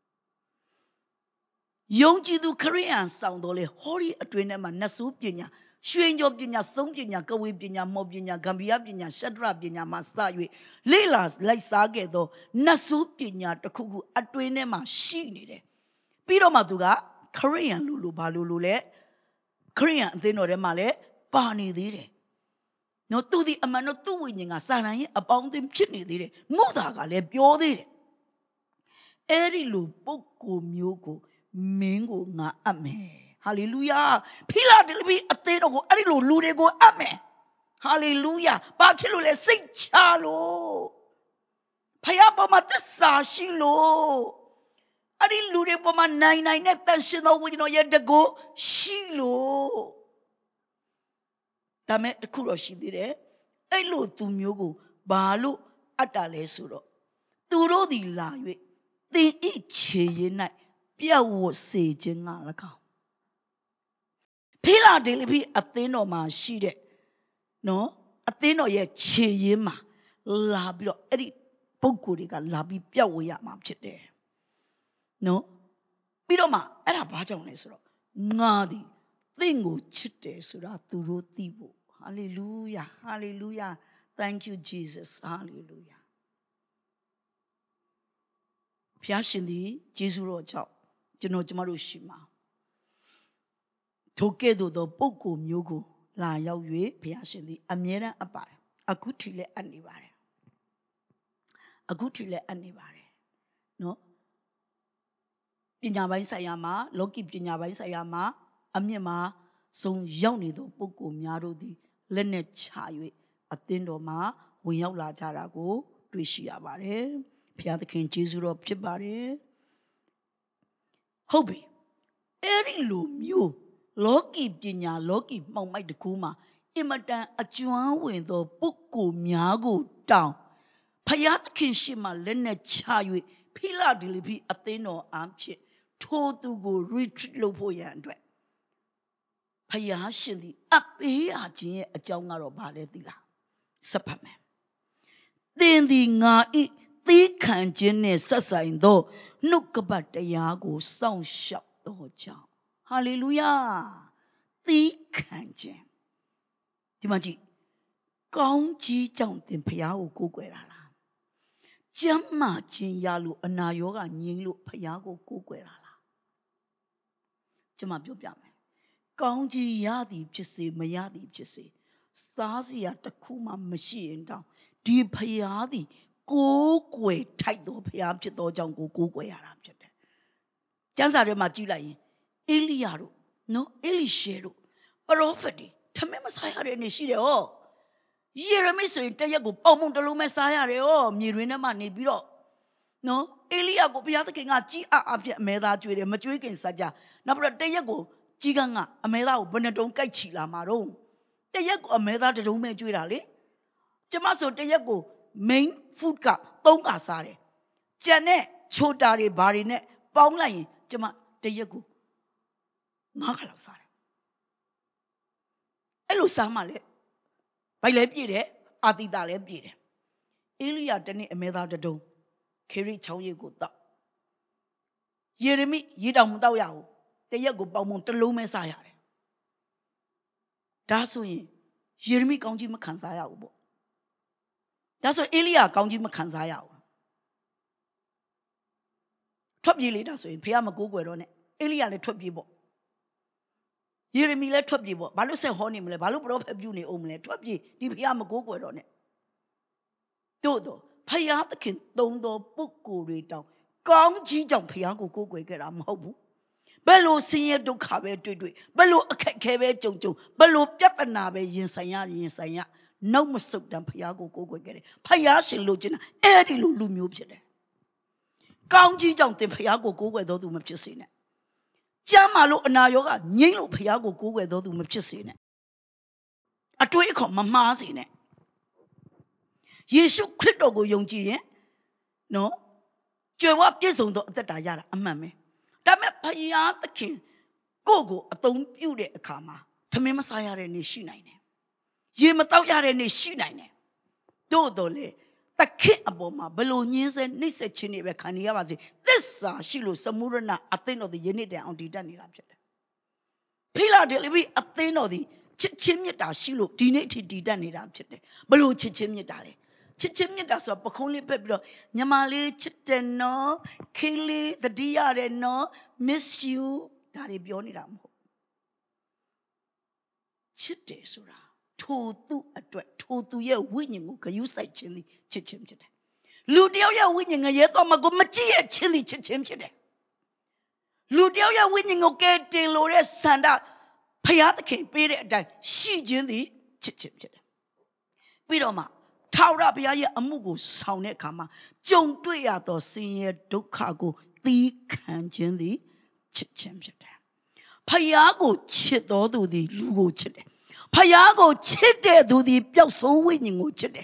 ယုံကြည်သူခရိယန်ဆောင်တော်လေဟောဒီအတွင်းထဲမှာနတ်စုပညာရွှေကြောပညာသုံးပညာကဝေပညာမောပညာဂံဘီယပညာရှတ္တရပညာမှာစ၍လေ့လာလိုက်စားခဲ့သောနတ်စုပညာတစ်ခုခုအတွင်းထဲမှာရှိနေတယ်ပြီးတော့မှသူကခရိယန်လူလူဘာလူလူလဲခရိယန်အသင်းတော်ထဲမှာလည်းပါနေသေးတယ်နော်သူဒီအမှန်တော့သူ့ဝိညာဉ်ကစာရန်ရဲ့အပေါင်းအသင်းဖြစ်နေသေးတယ်မုသာကလည်းပြောသေးတယ်အဲ့ဒီလူပုဂ္ဂိုလ်မျိုးကိုမင်းကိုငါအပ်မယ်ဟာလေလုယာဖိလာဒေလဖိအသင်းတော်ကိုအဲ့ဒီလိုလူတွေကိုအပ်မယ်ဟာလေလုယာဘာဖြစ်လို့လဲစိတ်ချလို့ဖခင်ပေါ်မှာသစ္စာရှိလို့အဲ့ဒီလူတွေပေါ်မှာနိုင်နိုင်နဲ့တန်ရှင်သောဝိညာဉ်တော်ရဲ့တကူရှိလို့ဒါမဲ့တခုတော့ရှိသေးတယ်အဲ့လိုသူမျိုးကိုဘာလို့အပ်တာလဲဆိုတော့သူတို့သည်လာ၍သင်ဤခြေရည်၌ပြတ်ဝတ်စေခြင်းက၎င်းဖိလာဒေလဖိအသင်းတော်မှာရှိတဲ့နော်အသင်းတော်ရဲ့ခြေရင်းမှာလာပြီးတော့အဲ့ဒီပုဂ္ဂိုလ်တွေကလာပြီးပြတ်ဝတ်ရမှာဖြစ်တယ်နော်ပြီးတော့မှအဲ့ဒါဘာကြောင့်လဲဆိုတော့ငါသည်သင်ကိုချစ်တယ်ဆိုတာသူတို့သိဖို့ဟာလေလုယာဟာလေလုယာ thank you Jesus ဟာလေလုယာဘုရားရှင်သည်ယေရှုတော်ကြောင့်ကျွန်တော်ကျမတို့ရှိမှာထိုကဲ့သို့သောပုဂ္ဂိုလ်မျိုးကိုလာရောက်၍ဘုရားရှင်သည်အမြဲတမ်းအပ်ပါတယ်အခုထိလည်းအပ်နေပါတယ်အခုထိလည်းအပ်နေပါတယ်နော်ပညာပိုင်းဆိုင်ရာမှာလောကီပညာပိုင်းဆိုင်ရာမှာအမြင့်မှာဆုံးရောက်နေသောပုဂ္ဂိုလ်များတို့သည်လက်နဲ့ချ၍အသင်းတော်မှာဝင်ရောက်လာကြတာကိုတွေ့ရှိရပါတယ်ဘုရားသခင်ယေရှုတော်ဖြစ်ပါတယ်ဟုတ်ပြီအဲ့ဒီလိုမျိုးလောကီပညာလောကီမှောင်မိုက်တကူမှာအင်မတန်အကျွမ်းဝင်သောပုဂ္ဂိုလ်များကိုတောင်းဘုရားသခင်ရှေ့မှာလက်နဲ့ချ၍ဖိလာဒေလဖိအသင်းတော်အားဖြင့်ထိုသူကို retreat လုပ်ဖို့ရန်အတွက်ဘုရားရှင်သည်အပေးရခြင်းရဲ့အကြောင်းကတော့ဘာလဲသိလားစပ်ပါမယ်သင်သည်ငါဤသီးခံခြင်းနဲ့ဆက်ဆိုင်သောနှုတ်ကပတ်တရားကိုစောင့်ရှောက်သောကြောင့်ဟာလေလုယာသီးခံခြင်းဒီမှာကြည့်ကောင်းကြီးကြောင့်သင်ဘုရားကိုကိုးကွယ်တာလားကျမ်းမာခြင်းရလို့အနာရောဂါငြိမ်းလို့ဘုရားကိုကိုးကွယ်တာလားကျွန်မပြောပြမယ်ကောင်းကြီးရသည်ဖြစ်စေမရသည်ဖြစ်စေစားစရာတစ်ခုမှမရှိရင်တောင်ဒီဘုရားသည်ကိုးကွယ်ထိုက်သောဘုရားဖြစ်သောကြောင့်ကိုကိုးကွယ်ရတာဖြစ်တယ်ကျမ်းစာထဲမှာကြည့်လိုက်ရင်အေလိယတို့နော်အေလိရှေတို့ပရောဖက်တွေထမင်းမစားရတဲ့နေ့ရှိတယ်ဟောယေရမိဆိုရင်တရက်ကိုပေါင်မုံတစ်လုံးပဲစားရတယ်ဟောမြေတွင်ထဲမှာနေပြီးတော့နော်အေလိယကိုဘုရားသခင်ကကြီးအားအပြည့်အမဲသားကျွေးတယ်မကျွေးခင်စကြနောက်ပြီးတော့တရက်ကိုကြီးကန်းကအမဲသားကိုဘယ်နှတုံးကြိုက်ချီလာမှာတော့တရက်ကိုအမဲသားတစ်တုံးပဲကျွေးတာလေကျမဆိုတရက်ကို main food ကသုံးခါစားတယ်ကြံတဲ့ချိုတာတွေဘာတွေနဲ့ပေါင်းလိုက်ရင်ကျမတရက်ကိုငါးခါလောက်စားတယ်အဲ့လိုစားမှလည်းဘိုက်လည်းပြည့်တယ်အာတိတာလည်းပြည့်တယ်အေလိယတနေ့အမဲသားတတုံးခေရိချောင်းရိပ်ကိုတောက်ယေရမိရေတောင်မတောက်ရဘူးတရက်ကိုပေါင်မုံတစ်လုံးပဲစားရတယ်ဒါဆိုရင်ယေရမိကောင်းကြီးမခံစားရဘူးပေါ့ဒါဆိုအေလိယကောင်းကြီးမခံစားရဘူးထွက်ပြေးလေဒါဆိုရင်ဖေကမကိုးကွယ်တော့နဲ့အေလိယလည်းထွက်ပြေးပေါ့ယေရမိလည်းထွက်ပြေးပေါ့ဘာလို့ဆက်ဟောနေမလဲဘာလို့ပရောဖက်ပြုနေအောင်မလဲထွက်ပြေးဒီဖေကမကိုးကွယ်တော့နဲ့တို့တော့ဖယားသခင်သုံးတော်ပုဂ္ဂိုလ်တွေတောင်ကောင်းကြီးကြောင့်ဖယားကိုကိုးကွယ်ခဲ့တာမဟုတ်ဘူးဘယ်လိုဆင်းရဲဒုက္ခပဲတွေ့တွေ့ဘယ်လိုအခက်ခဲပဲကြုံကြုံဘယ်လိုပြဿနာပဲရင်ဆိုင်ရရင်ဆိုင်ရနောက်မဆုတ်တမ်းဖယားကိုကိုးကွယ်ခဲ့တယ်ဖယားရှင်လို့ကျင်တာအဲ့ဒီလိုလူမျိုးဖြစ်တယ်ကောင်းကြီးကြောင့်သင်ဖယားကိုကိုးကွယ်တော်သူမဖြစ်စေနဲ့ကြမ်းမာလို့အနာရောဂါငြိမ့်လို့ဖယားကိုကိုးကွယ်တော်သူမဖြစ်စေနဲ့အတွေးအခေါ်မမှားစေနဲ့ယေရှုခရစ်တော်ကိုယုံကြည်ရင်နော်ကြွယ်ဝပြည့်စုံသောအသက်တာရတာအမှန်ပဲဒါပေမဲ့ဖယားသခင်ကိုယ့်ကိုအသုံးပြုတဲ့အခါမှာထမင်းမစားရတဲ့နေ့ရှိနိုင်တယ်ရေမတောက်ရတဲ့နေ့ရှိနိုင်တယ်တို့တော်လေသခင်အပေါ်မှာဘလို့ညင်းစဲနှိမ့်ဆက်ခြင်းတွေပဲခံနေရပါစေသစ္စာရှိလို့စမုရဏအသင်းတော်ဒီယနေ့တည်းအောင်တည်တတ်နေတာဖြစ်တယ်ဖိလာဒေလဖီအသင်းတော်ဒီချစ်ချင်းမြတ်တာရှိလို့ဒီနေ့အထိတည်တတ်နေတာဖြစ်တယ်ဘလို့ချစ်ချင်းမြတ်တာလဲချစ်ချင်းမြတ်တာဆိုပခုံးလေးပက်ပြီးတော့ညီမလေးချစ်တယ်နော်ခေးလေးတတိရတယ်နော် miss you ဒါတွေပြောနေတာမဟုတ်ချစ်တယ်ဆိုတာထိုသူအတွက်ထိုသူရဲ့ဝိညာဉ်ကိုဂရုစိုက်ခြင်းသည်ချစ်ခြင်းဖြစ်တယ်လူတယောက်ရဲ့ဝိညာဉ်ငရဲတော့မကိုမကြည့်ရခြင်းသည်ချစ်ခြင်းဖြစ်တယ်လူတယောက်ရဲ့ဝိညာဉ်ကိုကဲတင်လို့တဲ့ဆန္ဒဖယားသခင်ပေးတဲ့အတိုင်းရှိခြင်းသည်ချစ်ခြင်းဖြစ်တယ်ပြီးတော့မှထာဝရဘုရားရဲ့အမှုကိုဆောင်တဲ့အခါမှာကြုံတွေ့ရသောဆင်းရဲဒုက္ခကိုသီးခံခြင်းသည်ချစ်ခြင်းဖြစ်တယ်ဖယားကိုချစ်တော်သူသည်လူကိုချစ်တယ်ဖယားကိုချစ်တဲ့သူသည်ပျောက်ဆုံးဝိညာဉ်ကိုချစ်တယ်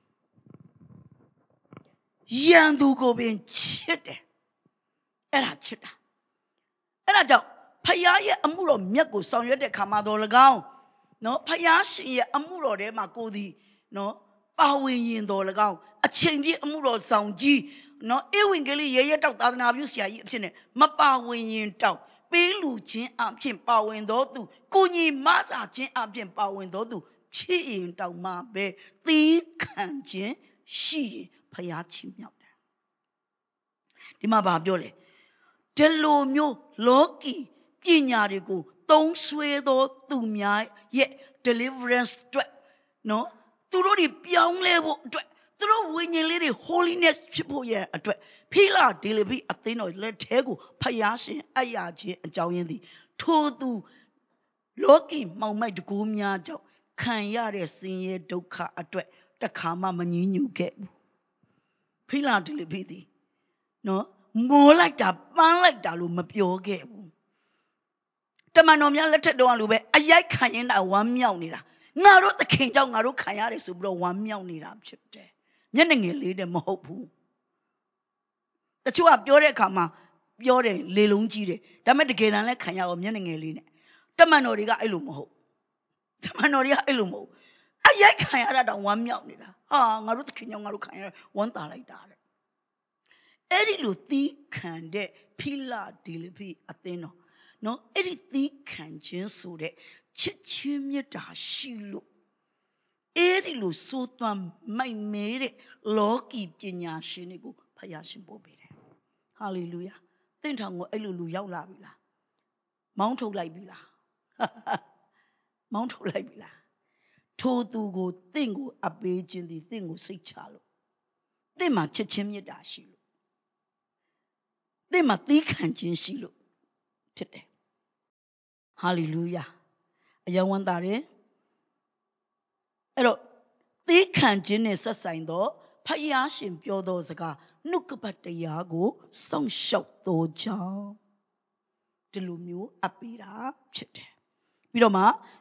ယံသူကိုပင်ချစ်တယ်အဲ့ဒါချစ်တာအဲ့ဒါကြောင့်ဖယားရဲ့အမှုတော်မြတ်ကိုဆောင်ရွက်တဲ့ခါမှာတော့၎င်းနော်ဖယားရှင်ရဲ့အမှုတော်ထဲမှာကိုသည်နော်ပါဝင်ရင်တော်၎င်းအချိန်ပြည့်အမှုတော်ဆောင်ကြီးနော်ဧဝံဂေလိရဲရဲတောက်သာသနာပြုဆရာကြီးအဖြစ်နဲ့မပါဝင်ရင်တောက်ပေးလူချင်းအဖြစ်ပါဝင်တော်သူကိုညီမဆာချင်းအဖြစ်ပါဝင်တော်သူဖြစ်ရင်တောက်မှပဲသီးခံခြင်းရှိရင်ဖယားချီးမြှောက်တယ်ဒီမှာဘာပြောလဲဒီလိုမျိုးလောကီပညာတွေကိုသုံးဆွဲသောသူများရဲ့ deliverance အတွက်နော်သူတို့တွေပြောင်းလဲဖို့အတွက်သူတို့ဝိညာဉ်လေးတွေ holiness ဖြစ်ဖို့ရဲ့အတွက်ဖိလာဒေလဖီအသင်းတော်လက်ထဲကိုဖယားရှင်အရာချင်းအကြောင်းရင်းသည်ထိုသူလောကီမှောင်မိုက်တကူများကြောင့်ခံရတဲ့ဆင်းရဲဒုက္ခအတွက်တခါမှမငြင်းညူခဲ့ဘူးဖိလာဒေလဖီသည်နော်မိုးလိုက်တာပန်းလိုက်တာလို့မပြောခဲ့ဘူးတမန်တော်များလက်ထက်တော်ကလိုပဲအရိုက်ခံရင်တာဝမ်းမြောက်နေတာငါတို့သခင်ကြောင့်ငါတို့ခံရတယ်ဆိုပြီးတော့ဝမ်းမြောက်နေတာဖြစ်တယ်မျက်နှာငယ်လေးတည်းမဟုတ်ဘူးတချို့ကပြောတဲ့အခါမှာပြောတယ်လေလုံးကြီးတယ်ဒါပေမဲ့တကယ်တမ်းလည်းခံရအောင်မျက်နှာငယ်လေးနဲ့တမန်တော်တွေကအဲ့လိုမဟုတ်တမန်တော်တွေကအဲ့လိုမဟုတ်အရိုက်ခံရတာတော့ဝမ်းမြောက်နေတာဟာငါတို့သခင်ကြောင့်ငါတို့ခံရဝမ်းသာလိုက်တာတဲ့အဲ့ဒီလိုသီးခံတဲ့ဖိလာဒေလဖီအသင်းတော်နော်အဲ့ဒီသီးခံခြင်းဆိုတဲ့ချစ်ချင်းမြတ်တာရှိလို့အဲ့ဒီလိုစိုးသွမ်းမိုက်မဲတဲ့လောကီပညာရှင်တွေကိုဖယားရှင်ပို့ပေးတယ်ဟာလေလုယာသင်ထောင်ကိုအဲ့လိုလူရောက်လာပြီလားမောင်းထုတ်လိုက်ပြီလားမောင်းထုတ်လိုက်ပြီလားထိုသူကိုသင်ကိုအပေးခြင်းသည်သင်ကိုစိတ်ချလို့သင်မှာချစ်ချင်းမြတ်တာရှိလို့သင်မှာသီးခံခြင်းရှိလို့ဖြစ်တယ်ဟာလေလုယာအယံဝန်တာတယ်အဲ့တော့သီးခံခြင်းနဲ့ဆက်ဆိုင်သောဖယားရှင်ပြောသောစကားနှုတ်ကပတ်တရားကိုစောင့်ရှောက်သောကြောင့်ဒီလိုမျိုးအပ်ပေးတာဖြစ်တယ်ပြီးတော့မှ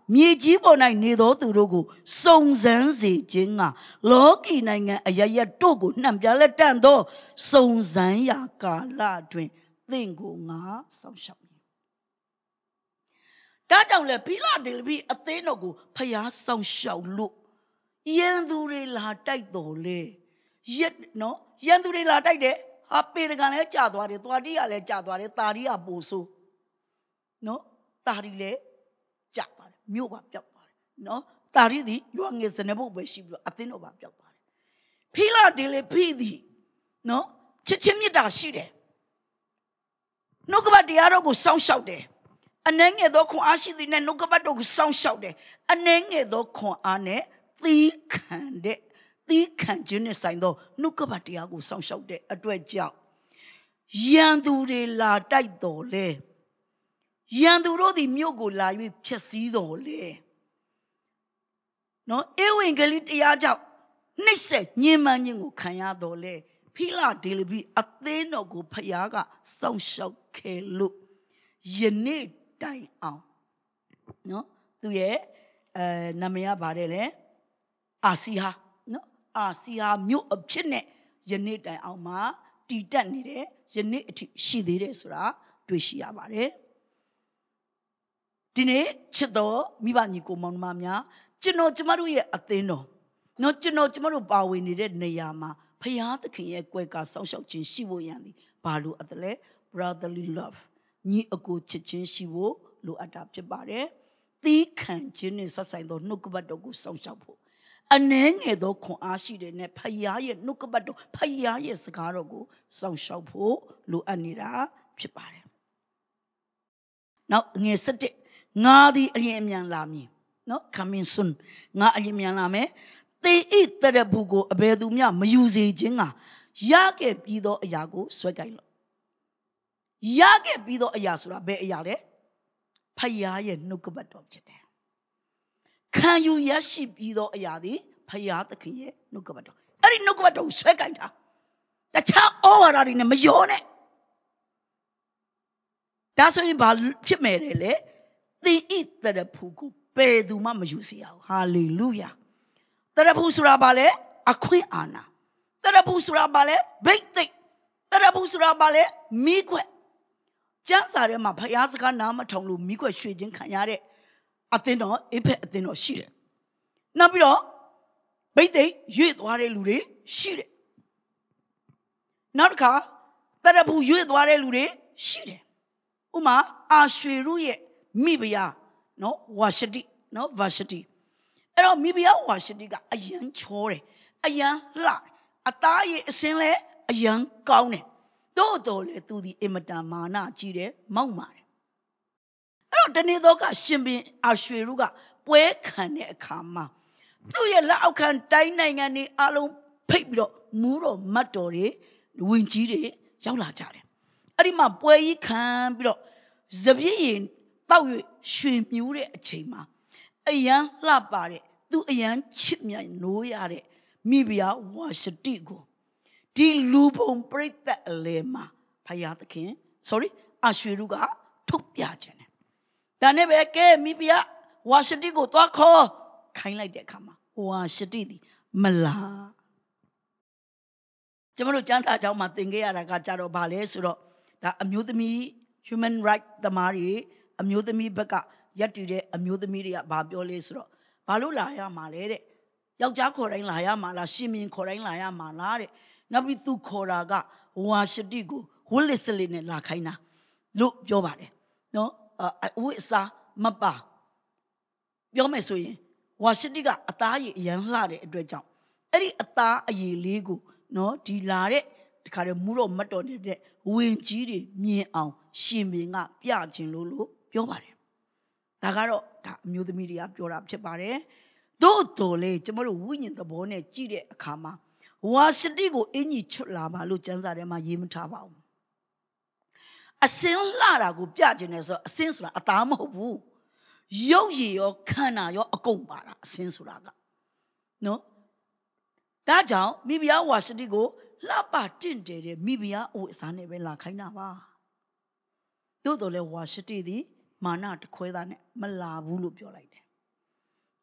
မြေကြီးပေါ်၌နေသောသူတို့ကိုစုံစမ်းစေခြင်းကလောကီနိုင်ငံအရရက်တို့ကိုနှံပြလက်တန့်သောစုံစမ်းရာကာလတွင်သင်ကိုငါဆောင်ရှောက်မည်ဒါကြောင့်လေဖိလဒေလဖိအသင်းတော်ကိုဖျားဆောင်ရှောက်လို့ယန်သူတွေလာတိုက်တော်လေရက်နော်ယန်သူတွေလာတိုက်တယ်ဟာပေရကန်လည်းကြာသွားတယ်သွားတိကလည်းကြာသွားတယ်တာရီကပိုဆိုးနော်တာရီလည်းကြာသွားတယ်မြို့ပါပျောက်သွားတယ်နော်တာရီသည်ရွာငယ်စနေဖို့ပဲရှိပြီးတော့အသင်းတော်ပါပျောက်သွားတယ်ဖိလဒေလဖိသည်နော်ချစ်ချင်းမြတ်တာရှိတယ်နှုတ်ကပတ်တရားတော်ကိုစောင့်ရှောက်တယ်အနှဲငယ်သောခွန်အားရှိသည်နဲ့နှုတ်ကပတ်တော်ကိုစောင့်ရှောက်တယ်အနှဲငယ်သောခွန်အားနဲ့သီးခံတဲ့သီးခံခြင်းနဲ့ဆိုင်သောနှုတ်ကပတ်တရားကိုစောင့်ရှောက်တဲ့အတွက်ကြောင့်ရန်သူတွေလာတိုက်တော်လေရန်သူတို့သည်မြို့ကိုလာ၍ဖျက်ဆီးတော်လေနော်ဧဝံဂေလိတရားကြောင့်နှိမ့်ဆက်ညှဉ်းပန်းခြင်းကိုခံရတော်လေဖိလဒေလဖိအသင်းတော်ကိုဖျားကစောင့်ရှောက်ခဲ့လို့ယနေ့တိုင်အောင်နော်သူရဲ့အဲနာမည်ကပါတယ်လေအာစီဟာနော်အာစီဟာမြို့အဖြစ်နဲ့ယနေ့တိုင်အောင်မှာတည်တက်နေတယ်ယနေ့အထိရှိသေးတယ်ဆိုတာတွေ့ရှိရပါတယ်ဒီနေ့ချစ်တော်မိဘညီကိုမောင်နှမများကျွန်တော်ကျမတို့ရဲ့အသင်းတော်နော်ကျွန်တော်ကျမတို့ပါဝင်နေတဲ့နေရာမှာဖယားသခင်ရဲ့ကွယ်ကာစောင့်ရှောက်ခြင်းရှိဖို့ရန်သည်ဘာလို့အပ်တယ်လဲ brotherly love ညီအကိုချစ်ခြင်းရှိဖို့လိုအပ်တာဖြစ်ပါတယ်သီးခံခြင်းနဲ့ဆက်ဆိုင်သောနှုတ်ကပတ်တော်ကိုစောင့်ရှောက်ဖို့အနှဲငယ်သောခွန်အားရှိတဲ့နဲ့ဖယားရဲ့နှုတ်ကပတ်တော်ဖယားရဲ့စကားတော်ကိုစောင့်ရှောက်ဖို့လိုအပ်နေတာဖြစ်ပါတယ်နောက်ငယ်စတဲ့ငါသည်အရင်အမြန်လာမည်နော် coming soon ငါအရင်အမြန်လာမယ်သင်ဤတရဘူးကိုအဘယ်သူမျှမယူစေခြင်းကရခဲ့ပြီးသောအရာကိုဆွဲကြိုက်လို့ရခဲ့ပြီးသောအရာဆိုတာဘယ်အရာလဲဖယားရဲ့နှုတ်ကပတ်တော်ဖြစ်တယ်ခံယူရရှိပြီးသောအရာသည်ဖယားသခင်ရဲ့နှုတ်ကပတ်တော်အဲ့ဒီနှုတ်ကပတ်တော်ကိုဆွဲကြိုက်တာတခြားဩဝါဒတွေနဲ့မရောနဲ့ဒါဆိုရင်ဘာဖြစ်မယ်လဲသင်ဤတရဖူကိုဘယ်သူမှမယူစေရဘူးဟာလေလုယာတရဖူဆိုတာဘာလဲအခွင့်အာဏာတရဖူဆိုတာဘာလဲဘိတ်သိက်တရဖူဆိုတာဘာလဲမိခွက်ကျမ်းစာထဲမှာဖယားစကားနားမထောင်လို့မိခွက်ရွှေခြင်းခံရတဲ့အသင်းတော်အိဖက်အသင်းတော်ရှိတယ်နောက်ပြီးတော့ဘိတ်သိက်ရွေ့သွားတဲ့လူတွေရှိတယ်နောက်တစ်ခါတရဖူရွေ့သွားတဲ့လူတွေရှိတယ်ဥမာအာရွှေရုရဲ့မိဖုရားနော်ဝါရှတိနော်ဗာရှတိအဲ့တော့မိဖုရားဝါရှတိကအယံချောတယ်အယံလှအသားရည်အစင်းလဲအယံကောင်းတယ်တို့တော်လေသူဒီအင်မတန်မာနကြီးတယ်မောက်မာတယ်အဲ့တော့တနေ့တော့ကရှင်ဘင်အာရွှေရုကပွဲခံတဲ့အခါမှာသူ့ရဲ့လက်အောက်ခံတိုင်းနိုင်ငံတွေအလုံးဖိတ်ပြီးတော့မူးတော်မတ်တော်တွေဝင်ကြီးတွေရောက်လာကြတယ်အဲ့ဒီမှာပွဲကြီးခံပြီးတော့စပြည့်ရင်တောက်ရွရွှေမြူးတဲ့အချိန်မှာအယံလှပါတဲ့သူအယံချစ်မြတ်နိုးရတဲ့မိဖုရားဝါရှတိကိုဒီလူပုံပြိတ္တအလဲမှာဖယားသခင် sorry အရွှေရုကထုတ်ပြခြင်းတယ်ဒါနဲ့ပဲကဲမိဖုရားဝါရှတိကိုသွားခေါ်ခိုင်းလိုက်တဲ့အခါမှာဝါရှတိသည်မလာကျွန်တော်တို့ကျမ်းစာအကြောင်းမှာသင်ခဲ့ရတာကကြတော့ဗာလဲဆိုတော့ဒါအမျိုးသမီး human right သမားတွေအမျိုးသမီးဘက်ကရက်တည်တဲ့အမျိုးသမီးတွေကဘာပြောလဲဆိုတော့ဘာလို့လာရမှာလဲတဲ့ယောက်ျားခေါ်တိုင်းလာရမှာလားရှင်မင်းခေါ်တိုင်းလာရမှာလားတဲ့နောက်ပြီးသူခေါ်တာကဝါရှတိကိုဝိလစ်စလေးနဲ့လာခိုင်းတာလို့ပြောပါတယ်နော်အဝိအစားမပါပြောမယ်ဆိုရင်ဝါရှတိကအသားရည်အရန်လှတဲ့အတွက်ကြောင့်အဲ့ဒီအသားအရည်လေးကိုနော်ဒီလာတဲ့တခါတည်းမူးတော်မတ်တော်နေတဲ့ဝင်ကြီးတွေမြင်အောင်ရှင်ဘင်ကပြခြင်းလို့လို့ပြောပါတယ်ဒါကတော့ဒါအမျိုးသမီးတွေကပြောတာဖြစ်ပါတယ်သို့တော်လေကျမတို့ဝိညာဉ်သဘောနဲ့ကြည့်တဲ့အခါမှာဝါရှတိကိုအင်ကြီးချွတ်လာပါလို့ကျမ်းစာထဲမှာရေးမထားပါဘူးအစင်းလှတာကိုပြခြင်းနဲ့ဆိုအစင်းဆိုတာအသားမဟုတ်ဘူးရုပ်ရည်ရောခန္ဓာရောအကုန်ပါတာအစင်းဆိုတာကနော်ဒါကြောင့်မိဖုရားဝါရှတိကိုလှပတင့်တယ်တဲ့မိဖုရားအိုအစားနဲ့ပဲလာခိုင်းတာပါတို့တော်လဲဝါရှတိသည်မာနတခွဲသားနဲ့မလာဘူးလို့ပြောလိုက်တယ်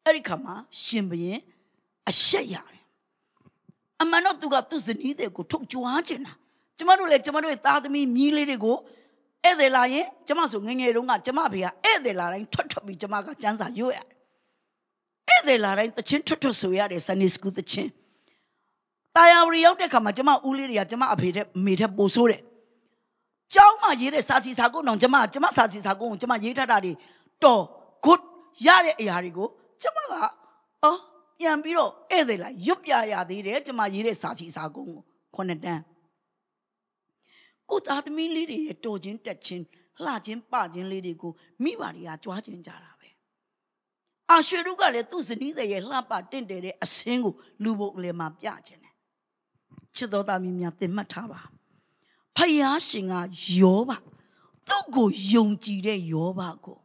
အဲ့ဒီခါမှာရှင်ဘုရင်အရှက်ရတယ်အမှန်တော့သူကသူ့ဇနီးတွေကိုထုတ်ကြွားခြင်းတာကျမတို့လည်းကျမတို့ရဲ့သားသမီးမြီးလေးတွေကိုဧည့်သည်လာရင်ကျမဆိုငငယ်တုန်းကကျမဖေကဧည့်သည်လာတိုင်းထွက်ထွက်ပြီးကျမကကျမ်းစာရွတ်ရတယ်ဧည့်သည်လာတိုင်းတချင်းထွက်ထွက်ဆိုရတယ် Sunday School တချင်းတာယာဝရီရောက်တဲ့ခါမှာကျမဦးလေးတွေကကျမအဖေတဲ့မေတဲ့ပို့ဆိုးတယ်ကျောင်းမှာရေးတဲ့စာစီစာကုန်းတော့ကျမကျမစာစီစာကုန်းကိုကျမရေးထားတာတွေတော် good ရတဲ့အရာတွေကိုကျမကအော်ပြန်ပြီးတော့ဧည့်သည်လာရွတ်ပြရသေးတယ်ကျမရေးတဲ့စာစီစာကုန်းကိုခုနှစ်တန်းကိုသားသမီးလေးတွေရဲ့တော်ချင်းတက်ချင်းလှချင်းပချင်းလေးတွေကိုမိဘတွေကကြွားကျင်ကြတာပဲအာရွှေရုကလည်းသူ့ဇနီးတဲ့ရဲ့လှပတင့်တယ်တဲ့အစင်းကိုလူပုံအလယ်မှာပြခြင်းတယ်ချစ်တော်သားမီးများသင်မှတ်ထားပါဖယားရှင်ကယောဘသူ့ကိုယုံကြည်တဲ့ယောဘကို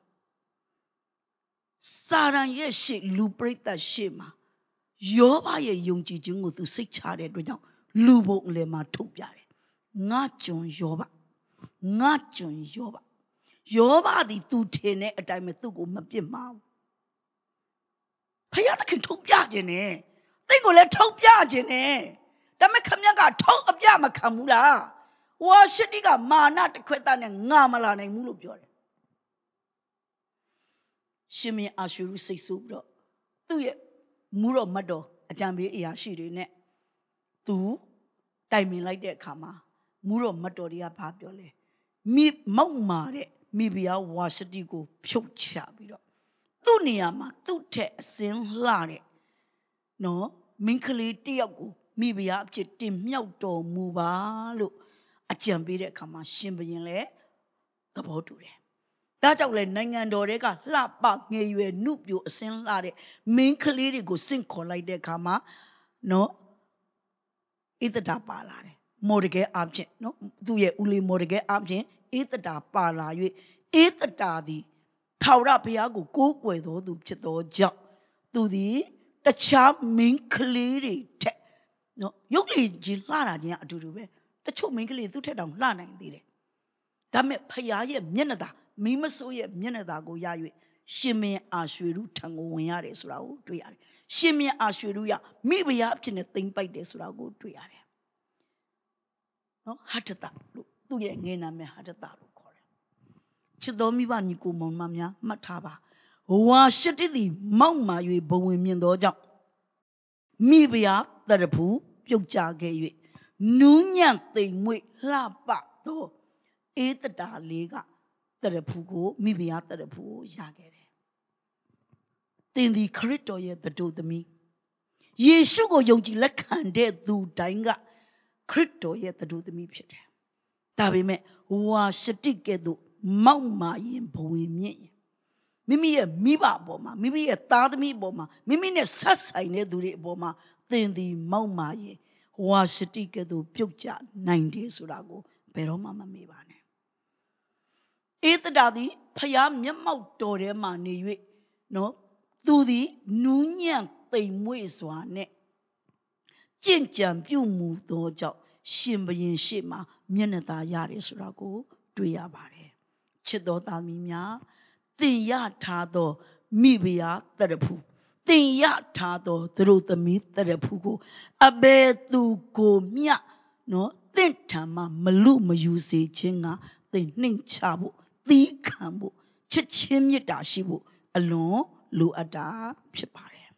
စာရန်ရဲ့ရှေ့လူပရိသတ်ရှေ့မှာယောဘရဲ့ယုံကြည်ခြင်းကိုသူစိတ်ချတဲ့အတွက်ကြောင့်လူပုံအလယ်မှာထုတ်ပြတယ်ငါကျွန်ယောဘငါကျွန်ယောဘယောဘသည်သူထင်တဲ့အတိုင်းပဲသူ့ကိုမပြစ်မှာဘူးဖယားသခင်ထုတ်ပြခြင်းနဲ့သင်ကိုလည်းထုတ်ပြခြင်းနဲ့ဒါပေမဲ့ခမည်းကထုတ်အပြမခံဘူးလားဝါရှတိကမာနတခွက်သားနဲ့ငါမလာနိုင်ဘူးလို့ပြောတယ်ရှင်မင်းအာရှုရုစိတ်ဆိုးပြီးတော့သူ့ရဲ့မူတော်မတ်တော်အကြံပေးအရာရှိတွေနဲ့သူတိုင်ပင်လိုက်တဲ့အခါမှာမူတော်မတ်တော်တွေကဘာပြောလဲမိမောက်မာတဲ့မိဖုရားဝါရှတိကိုဖြုတ်ချပြီးတော့သူ့နေရာမှာသူ့ထက်အစင်းလှတဲ့နော်မင်းကလေးတယောက်ကိုမိဖုရားအဖြစ်တင်မြှောက်တော်မူပါလို့အကြံပေးတဲ့အခါမှာရှင်ဘုရင်လည်းသဘောတူတယ်ဒါကြောင့်လဲနိုင်ငံတော်တွေကလှပငယ်ရွယ်နှုတ်ပြိုအစင်းလှတဲ့မင်းကလေးတွေကိုစင့်ခေါ်လိုက်တဲ့အခါမှာနော်ဣသတာပါလာတယ်မော်ဒကဲအဖြစ်နော်သူ့ရဲ့ဦးလေးမော်ဒကဲအဖြစ်ဣသတာပါလာ၍ဣသတာသည်ထာဝရဘုရားကိုကိုးကွယ်တော်သူဖြစ်သောကြောင့်သူသည်တခြားမင်းကလေးတွေထက်နော်ရုပ်လေးကြီးလှတာချင်းအတူတူပဲတချို့မင်းကလေးသူ့ထက်တောင်လှနိုင်သေးတယ်ဒါပေမဲ့ဘုရားရဲ့မျက်နှာသာမိမဆိုးရဲ့မျက်နှာသာကိုရ၍ရှင်မင်းအာရွှေရုထံကိုဝင်ရတယ်ဆိုတာကိုတွေ့ရတယ်ရှင်မင်းအာရွှေရုရမိဖုရားအဖြစ်နဲ့သိမ့်ပိုက်တယ်ဆိုတာကိုတွေ့ရတယ်နော်ဟတ္တတလို့သူ့ရဲ့ငယ်နာမည်ဟတ္တတလို့ခေါ်တယ်ချစ်တော်မိဘညီကိုမောင်မများမှတ်ထားပါဝါရှတိသည်မောက်မာ၍ဘဝင်မြင်သောကြောင့်မိဖုရားတရဖူပြုတ်ကြခဲ့၍နူးညံ့သိမ်မွေ့လှပသောဧတတာလေးကတရဖူကိုမိဖုရားတရဖူကိုရခဲ့တယ်သင်သည်ခရစ်တော်ရဲ့တတို့သမီးယေရှုကိုယုံကြည်လက်ခံတဲ့သူတိုင်းကခရစ်တော်ရဲ့တတို့သမီးဖြစ်တယ်ဒါပေမဲ့ဝါရှတိကဲ့သို့မောက်မာရင်ဘဝင်မြင့်ရင်မိမိရဲ့မိဘအပေါ်မှာမိမိရဲ့သားသမီးအပေါ်မှာမိမိနဲ့ဆက်ဆိုင်တဲ့သူတွေအပေါ်မှာသင်သည်မောက်မာရင်ဝါရှတိကဲ့သို့ပြုတ်ကျနိုင်တယ်ဆိုတာကိုဘယ်တော့မှမမေ့ပါနဲ့ဧသတာသည်ဖျားမျက်မှောက်တော်ထဲမှာနေ၍နော်သူသည်နူးညံ့သိမ်မွေ့စွာနဲ့ကြင်ကြံပြုမှုသောကြောင့်ရှင်ဘုရင်ရှေ့မှာမျက်နှာသာရတယ်ဆိုတာကိုတွေ့ရပါတယ်ချစ်တော်သားမီးများသင်ရထားသောမိဖုရားတရဖူသင်ရထားသောသူတို့သမီးတရဖူကိုအဘယ်သူကိုမျှနော်သင်ထံမှာမလူမယူစေခြင်းကသင်နှိမ်ချဖို့သီးခံဖို့ချစ်ချင်းမေတ္တာရှိဖို့အလွန်လိုအပ်တာဖြစ်ပါတယ်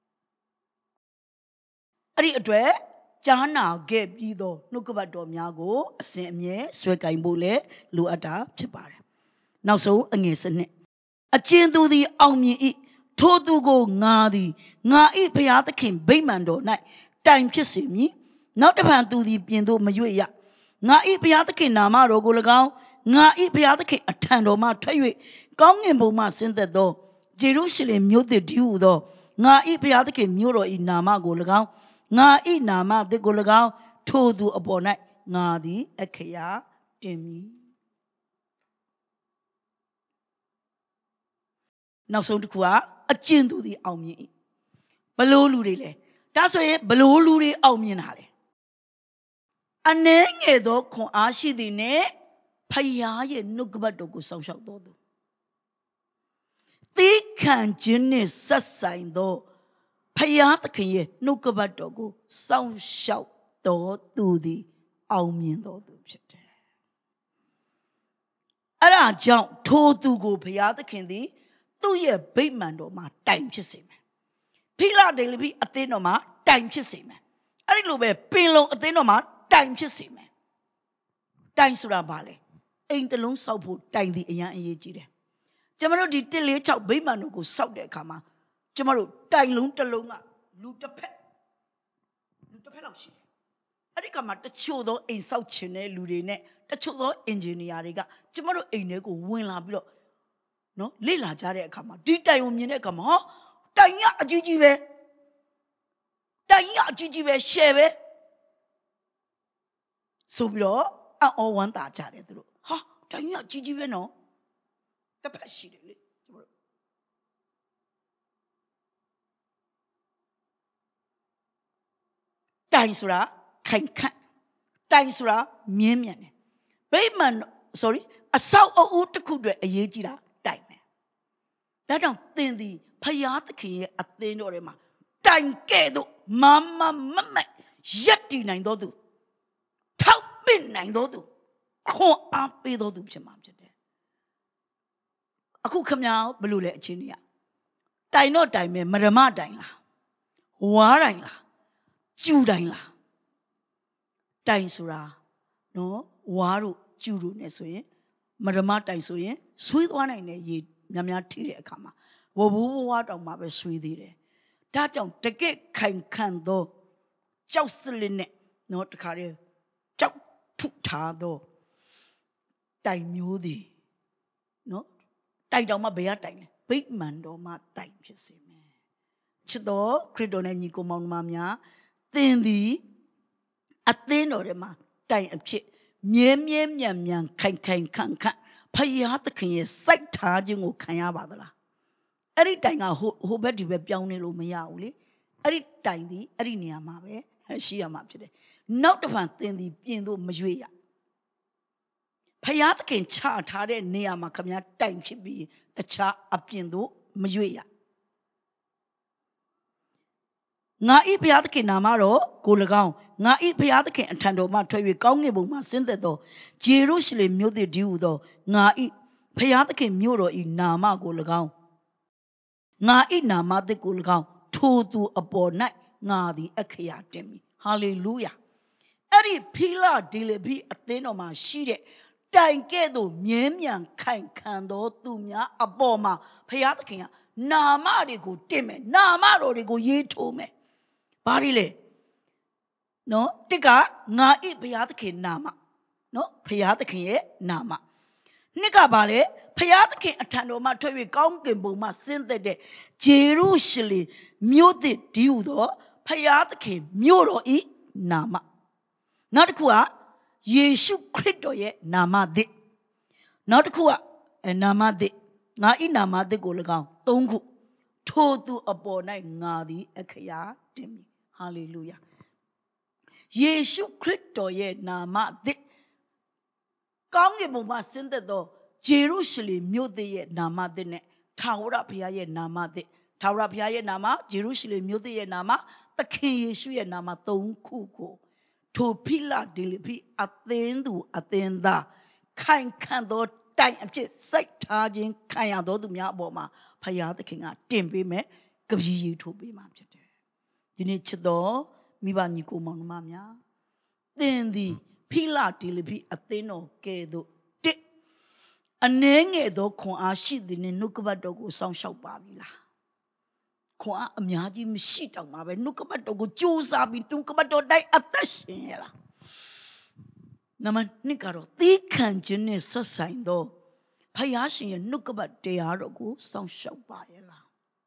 အဲ့ဒီအတွက်ကြားနာခဲ့ပြီးသောနှုတ်ကပတ်တော်များကိုအစဉ်အမြဲဆွဲကင်ဖို့လည်းလိုအပ်တာဖြစ်ပါတယ်နောက်ဆုံးအငယ်စနစ်အကျဉ်သူသည်အောင်မြင်၏ထိုသူကိုငါသည်ငါ၏ဘုရားသခင်ဗိမာန်တော်၌တိုင်ဖြစ်စေမည်နောက်တစ်ဖန်သူသည်ပြင်သို့မရွေ့ရငါ၏ဘုရားသခင်နာမတော်ကို၎င်းငါ၏ဘုရားသခင်အထံတော်မှထွက်၍ကောင်းငင်ဘုံမှဆင်းသက်သောဂျေရုရှလင်မြို့သစ်တည်းဟူသောငါ၏ဘုရားသခင်မြို့တော်၏နာမကို၎င်းငါ၏နာမသစ်ကို၎င်းထိုသူအပေါ်၌ငါသည်အခရာတင်မည်နောက်ဆုံးတစ်ခုကအကျဉ်သူသည်အောင်မြင်၏ဘလို့လူတွေလဲဒါဆိုရင်ဘလို့လူတွေအောင်မြင်တာလဲအနှဲငယ်သောခွန်အားရှိသည်နဲ့ဖယားရဲ့နှုတ်ကပတ်တော်ကိုစောင့်ရှောက်တော်သူသီးခခံခြင်းနဲ့ဆက်ဆိုင်သောဖယားသခင်ရဲ့နှုတ်ကပတ်တော်ကိုစောင့်ရှောက်တော်သူသည်အောင်မြင်တော်သူဖြစ်တယ်အဲ့ဒါကြောင့်ထိုသူကိုဖယားသခင်သည်သူ့ရဲ့ဗိမာန်တော်မှာတိုင်ဖြစ်စေမယ်ဖိလဒေလဖိအသင်းတော်မှာတိုင်ဖြစ်စေမယ်အဲ့ဒီလိုပဲပင်လုံအသင်းတော်မှာတိုင်ဖြစ်စေမယ်တိုင်ဆိုတာဘာလဲအိမ်တလုံးစောက်ဖို့တိုင်သည်အရန်အရေးကြီးတယ်ကျမတို့ဒီတစ်လေးချောက်ဗိမာန်တော်ကိုစောက်တဲ့အခါမှာကျမတို့တိုင်လုံးတစ်လုံးကလူတစ်ဖက်လူတစ်ဖက်လောက်ရှိတယ်အဲ့ဒီကမှာတချို့သောအိမ်စောက်ချင်တဲ့လူတွေနဲ့တချို့သောအင်ဂျင်နီယာတွေကကျမတို့အိမ်ထဲကိုဝင်လာပြီးတော့နော်လေ့လာကြတဲ့အခါမှာဒီတိုင်ကိုမြင်တဲ့အခါမှာဟောတိုင်ရအကြီးကြီးပဲတိုင်ရအကြီးကြီးပဲရှယ်ပဲဆိုပြီးတော့အော်ဝမ်းတာကြတယ်သူတို့ဟာတိုင်ရအကြီးကြီးပဲနော်တစ်ဖက်ရှိတယ်လေကျမတို့တိုင်ဆိုတာခိုင်ခန့်တိုင်ဆိုတာမြင်းမြန်တယ်ဗိမာန် sorry အဆောက်အဦတစ်ခုအတွက်အရေးကြီးတာတိုင်ပဲဒါကြောင့်သင်သည်ဖယားသခင်ရဲ့အသင်းတော်ထဲမှာတိုင်ကဲ့သို့မမမမရက်တည်နိုင်တော်သူထောက်ပင့်နိုင်တော်သူခွန်အားပေးတော်သူဖြစ်မှာဖြစ်တယ်အခုခမများဘယ်လိုလဲအချင်းကြီးတိုင်တော့တိုင်ပဲမရမတိုင်လားဝါတိုင်လားကျူတိုင်လားတိုင်ဆိုတာနော်ဝါတို့ကျူတို့ ਨੇ ဆိုရင်မရမတိုင်ဆိုရင်ဆွေးသွားနိုင်တဲ့ရေများများထိတဲ့အခါမှာဝဘူးဝါတောင်မှပဲဆွေးသေးတယ်ဒါကြောင့်တကယ့်ခိုင်ခန့်သောကြောက်စလစ်နဲ့နော်တခါတည်းကြောက်ထုထားသောတိုင်မျိုးသည်နော်တိုင်တောင်မှဘယ်ကတိုင်လဲဗိမာန်တော်မှတိုင်ဖြစ်စေမယ်ချစ်တော်ခရစ်တော်နဲ့ညီကိုမောင်နှမများသင်သည်အသင်းတော်ထဲမှာတိုင်အဖြစ်မြဲမြဲမြံမြံခိုင်ခိုင်ခန့်ခန့်ဖယားသခင်ရဲ့စိုက်ထားခြင်းကိုခံရပါသလားအဲ့ဒီတိုင်ကဟိုဟိုဘက်ဒီဘက်ပြောင်းနေလို့မရဘူးလေအဲ့ဒီတိုင်သည်အဲ့ဒီနေရာမှာပဲရှိရမှာဖြစ်တယ်နောက်တစ်ဖန်သင်သည်ပြင်သို့မရွေ့ရဖယားသခင်ချထားတဲ့နေရာမှာခမများတိုင်ဖြစ်ပြီးတခြားအပြင်သို့မရွေ့ရငါဤဘုရားသခင်နာမတော်ကို၎င်းငါဤဘုရားသခင်အထံတော်မှထွက်၍ကောင်းကင်ဘုံမှဆင်းသက်သောဂျေရုရှလင်မြို့သစ်တည်းဟူသောငါဤဘုရားသခင်မြို့တော်ဤနာမကို၎င်းငါဤနာမသစ်ကို၎င်းထိုသူအပေါ်၌ငါသည်အခရာတင်မည်ဟာလေလုယာအဲ့ဒီဖီလာဒေလဘီအသင်းတော်မှာရှိတဲ့တိုင်ကဲ့သို့မြဲမြံခိုင်ခံသောသူများအပေါ်မှာဘုရားသခင်ကနာမတွေကိုတင်မယ်နာမတော်တွေကိုရေးထိုးမယ်ဘာတွေလဲနော်တစ်ကငါဤဘုရားသခင်နာမနော်ဘုရားသခင်ရဲ့နာမနှစ်ကဘာလဲဘုရားသခင်အထံတော်မှထွက်၍ကောင်းကင်ဘုံမှဆင်းသက်တဲ့ဂျေရုရှလင်မြို့သစ်တည်းဟူသောဘုရားသခင်မြို့တော်ဤနာမနောက်တစ်ခုကယေရှုခရစ်တော်ရဲ့နာမသစ်နောက်တစ်ခုကနာမသစ်ငါဤနာမသစ်ကို၎င်းသုံးခုထိုသူအပေါ်၌ငါသည်အခရာတင်မည်ဟာလေလုယာယေရှုခရစ်တော်ရဲ့နာမသစ်ကောင်းကင်ဘုံမှာဆင်းသက်သောဂျေရုရှလင်မြို့သစ်ရဲ့နာမသစ်နဲ့ထာဝရဘုရားရဲ့နာမသစ်ထာဝရဘုရားရဲ့နာမဂျေရုရှလင်မြို့သစ်ရဲ့နာမသခင်ယေရှုရဲ့နာမသုံးခုကိုထိုဖိလဒေလဖိအသင်းသူအသင်းသားခိုင်ခံ့သောတိုင်အဖြစ်စိုက်ထားခြင်းခံရသောသူများအပေါ်မှာဘုရားသခင်ကတင်ပေးမယ်ကပီးရီထိုးပေးမှာဖြစ်တယ်ဒီနေ့ချစ်တော်မိဘညီကိုမောင်နှမများသင်သည်ဖိလဒေလဖိအသင်းတော်ကဲ့သို့တစ်အနှဲငယ်သောခွန်အားရှိသည်နှင့်နှုတ်ကပတ်တော်ကိုစောင့်ရှောက်ပါပြီလားခွန်အားအများကြီးမရှိတောင်မှပဲနှုတ်ကပတ်တော်ကိုကြိုးစားပြီးနှုတ်ကပတ်တော်တိုင်းအသက်ရှင်ရလားနမနှစ်ကတော့သီးခံခြင်းနဲ့ဆက်ဆိုင်သောဖယားရှင်ရဲ့နှုတ်ကပတ်တရားတော်ကိုစောင့်ရှောက်ပါရဲ့လား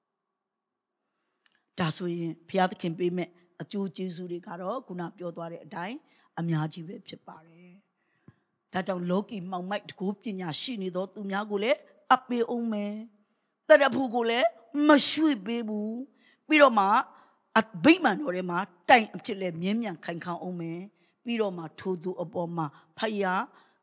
ဒါဆိုရင်ဘုရားသခင်ပေးမဲ့အကျိုးကျေးဇူးတွေကတော့ခုနပြောသွားတဲ့အတိုင်းအများကြီးပဲဖြစ်ပါတယ်ဒါကြောင့်လောကီမှောင်မိုက်တကူပညာရှိနေသောသူများကိုလည်းအပ်ပေးအောင်မယ်တရဖူကိုလည်းမရွှေ့ပေးဘူးပြီးတော့မှအဗိမာန်တော်ထဲမှာတိုင်အဖြစ်လဲမြင်းမြန်ခိုင်ခံအောင်မယ်ပြီးတော့မှထိုသူအပေါ်မှာဖယား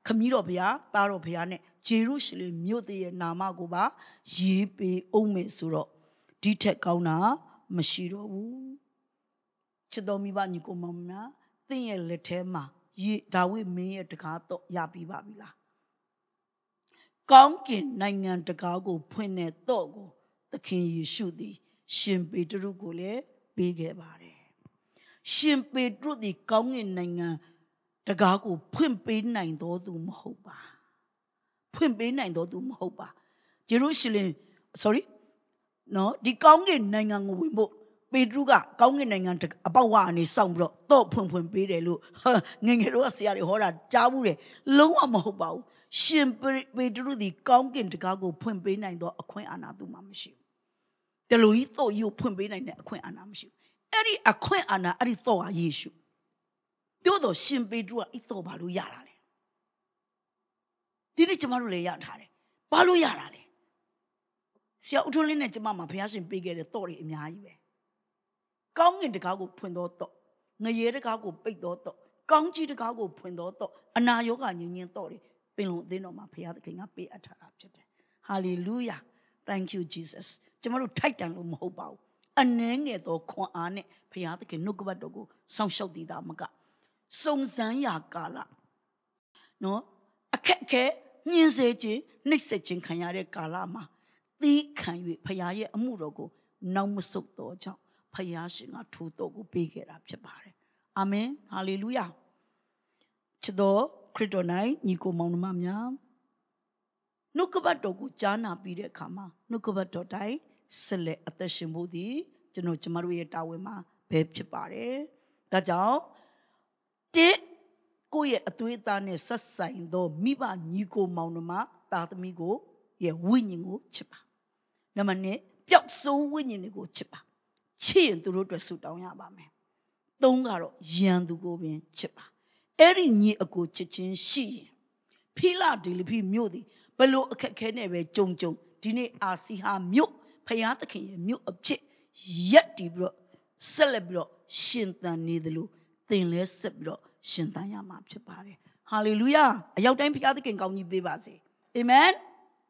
ခမီးတော်ဘုရားသားတော်ဘုရားနဲ့ဂျေရုရှလင်မြို့တည်းရဲ့နာမကိုပါရေးပေးအောင်မယ်ဆိုတော့ဒီထက်ကောင်းတာမရှိတော့ဘူးချစ်တော်မိဘညီကိုမောင်များသင်ရဲ့လက်ထဲမှာယေဒါဝိမင်းရဲ့တကားတော့ရပြီးပါပြီလားကောင်းကင်နိုင်ငံတကားကိုဖွင့်တဲ့တော့ကိုသခင်ယေရှုသည်ရှင်ပေတရုကိုလည်းပေးခဲ့ပါတယ်ရှင်ပေတရုသည်ကောင်းကင်နိုင်ငံတကားကိုဖွင့်ပေးနိုင်တော်သူမဟုတ်ပါဖွင့်ပေးနိုင်တော်သူမဟုတ်ပါယေရုရှလင် sorry နော်ဒီကောင်းကင်နိုင်ငံကိုဝင်ဖို့ပေတရုကကောင်းကင်နိုင်ငံအပေါက်ဝအနေစောင့်ပြီးတော့တော့ဖွင့်ဖွင့်ပေးတယ်လို့ငငယ်တို့ကဆရာတွေဟောတာကြားဘူးတယ်လုံးဝမဟုတ်ပါဘူးရှင်ပေတရုဒီကောင်းကင်တကားကိုဖွင့်ပေးနိုင်တော့အခွင့်အာဏာသူမှမရှိဘူးတလူကြီးတော့ယူဖွင့်ပေးနိုင်တဲ့အခွင့်အာဏာမရှိဘူးအဲ့ဒီအခွင့်အာဏာအဲ့ဒီတော့ဟာယေရှုတို့တော့ရှင်ပေတရုကအဲ့တော့ဘာလို့ရတာလဲဒီနေ့ကျမတို့လည်းရထားတယ်ဘာလို့ရတာလဲဆရာဦးထွန်းလင်းနဲ့ကျမမှာဘုရားရှင်ပေးခဲ့တဲ့တော့တွေအများကြီးပဲကောင်းငင်တကားကိုဖွင့်တော့တော့ငရေတကားကိုပိတ်တော့တော့ကောင်းကြီးတကားကိုဖွင့်တော့တော့အနာရောဂါညင်ညင်တော့တွေပင်လုံးအသင်းတော်မှာဘုရားသခင်ကပေးအပ်ထားတာဖြစ်တယ် Hallelujah thank you Jesus ကျမတို့ထိုက်တန်လို့မဟုတ်ပါဘူးအနှဲငယ်သောခွန်အားနဲ့ဘုရားသခင်နှုတ်ကပတ်တော်ကိုစောင့်ရှောက်တည်တာမကစုံစမ်းရာကာလနော်အခက်ခဲညှင်းစေခြင်းနှိပ်စက်ခြင်းခံရတဲ့ကာလမှာသီးခံ၍ဘုရားရဲ့အမှုတော်ကိုနောက်မဆုတ်တော့ကြောင့်ဘုရားရှင်ကထိုးတော်ကိုပေးခဲ့တာဖြစ်ပါတယ်အာမင်ဟာလေလုယာချစ်တော်ခရစ်တော်၌ညီကိုမောင်နှမများနှုတ်ကပတ်တော်ကိုကြားနာပြီးတဲ့အခါမှာနှုတ်ကပတ်တော်တိုင်းဆက်လက်အသက်ရှင်ဖို့သည်ကျွန်တော်ကျမတို့ရဲ့တာဝန်မှာပဲဖြစ်ပါတယ်ဒါကြောင့်တစ်ကိုယ့်ရဲ့အသွေးအသားနဲ့ဆက်ဆိုင်သောမိဘညီကိုမောင်နှမသားသမီးကိုရဲ့ဝိညာဉ်ကိုချစ်ပါနံပါတ်နှစ်ပျောက်ဆုံးဝိညာဉ်တွေကိုချစ်ပါချစ်ရင်သူတို့အတွက်ဆုတောင်းရပါမယ်သုံးကတော့ယံသူကိုပင်ချစ်ပါအဲ့ဒီညီအကိုချစ်ချင်းရှိရင်ဖိလဒေလဖိမြို့သည်ဘလို့အခက်ခဲနဲ့ပဲကြုံကြုံဒီနေ့အာစီဟာမြို့ဖယားသခင်ရဲ့မြို့အဖြစ်ရက်တည်ပြီးတော့ဆက်လက်ပြီးတော့ရှင်သန်နေတယ်လို့သင်လဲဆက်ပြီးတော့ရှင်သန်ရမှာဖြစ်ပါတယ်ဟာလေလုယာအရောက်တိုင်းဖယားသခင်ကောင်းကြီးပေးပါစေအာမင်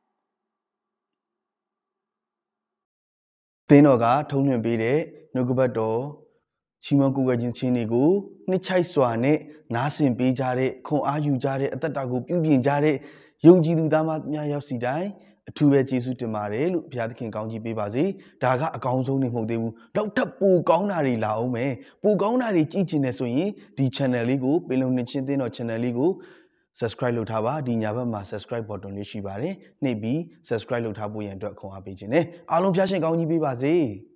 သင်တော်ကထုံးလွှင့်ပေးတဲ့နှုတ်ကပတ်တော်ချီးမွမ်းကူကခြင်းချင်းတွေကိုနှစ်ချိုက်စွာနဲ့နားဆင်ပေးကြတဲ့ခွန်အားယူကြတဲ့အသက်တာကိုပြုပြင်ကြတဲ့ယုံကြည်သူသားမများရောက်စီတိုင်းအထူးပဲကျေးဇူးတင်ပါတယ်လို့ဘုရားသခင်ကောင်းကြီးပေးပါစေဒါကအကောင်းဆုံးနေမဟုတ်သေးဘူးနောက်ထပ်ပိုကောင်းတာတွေလာအောင်မယ်ပိုကောင်းတာတွေကြည့်ချင်တယ်ဆိုရင်ဒီ channel လေးကိုပင်လုံနှစ်ချင်းသင်းတော် channel လေးကို subscribe လုပ်ထားပါဒီညာဘက်မှာ subscribe button လေးရှိပါတယ်နှိပ်ပြီး subscribe လုပ်ထားဖို့ရန်အတွက်ခွန်အားပေးခြင်းနဲ့အားလုံးဖျားရှင်ကောင်းကြီးပေးပါစေ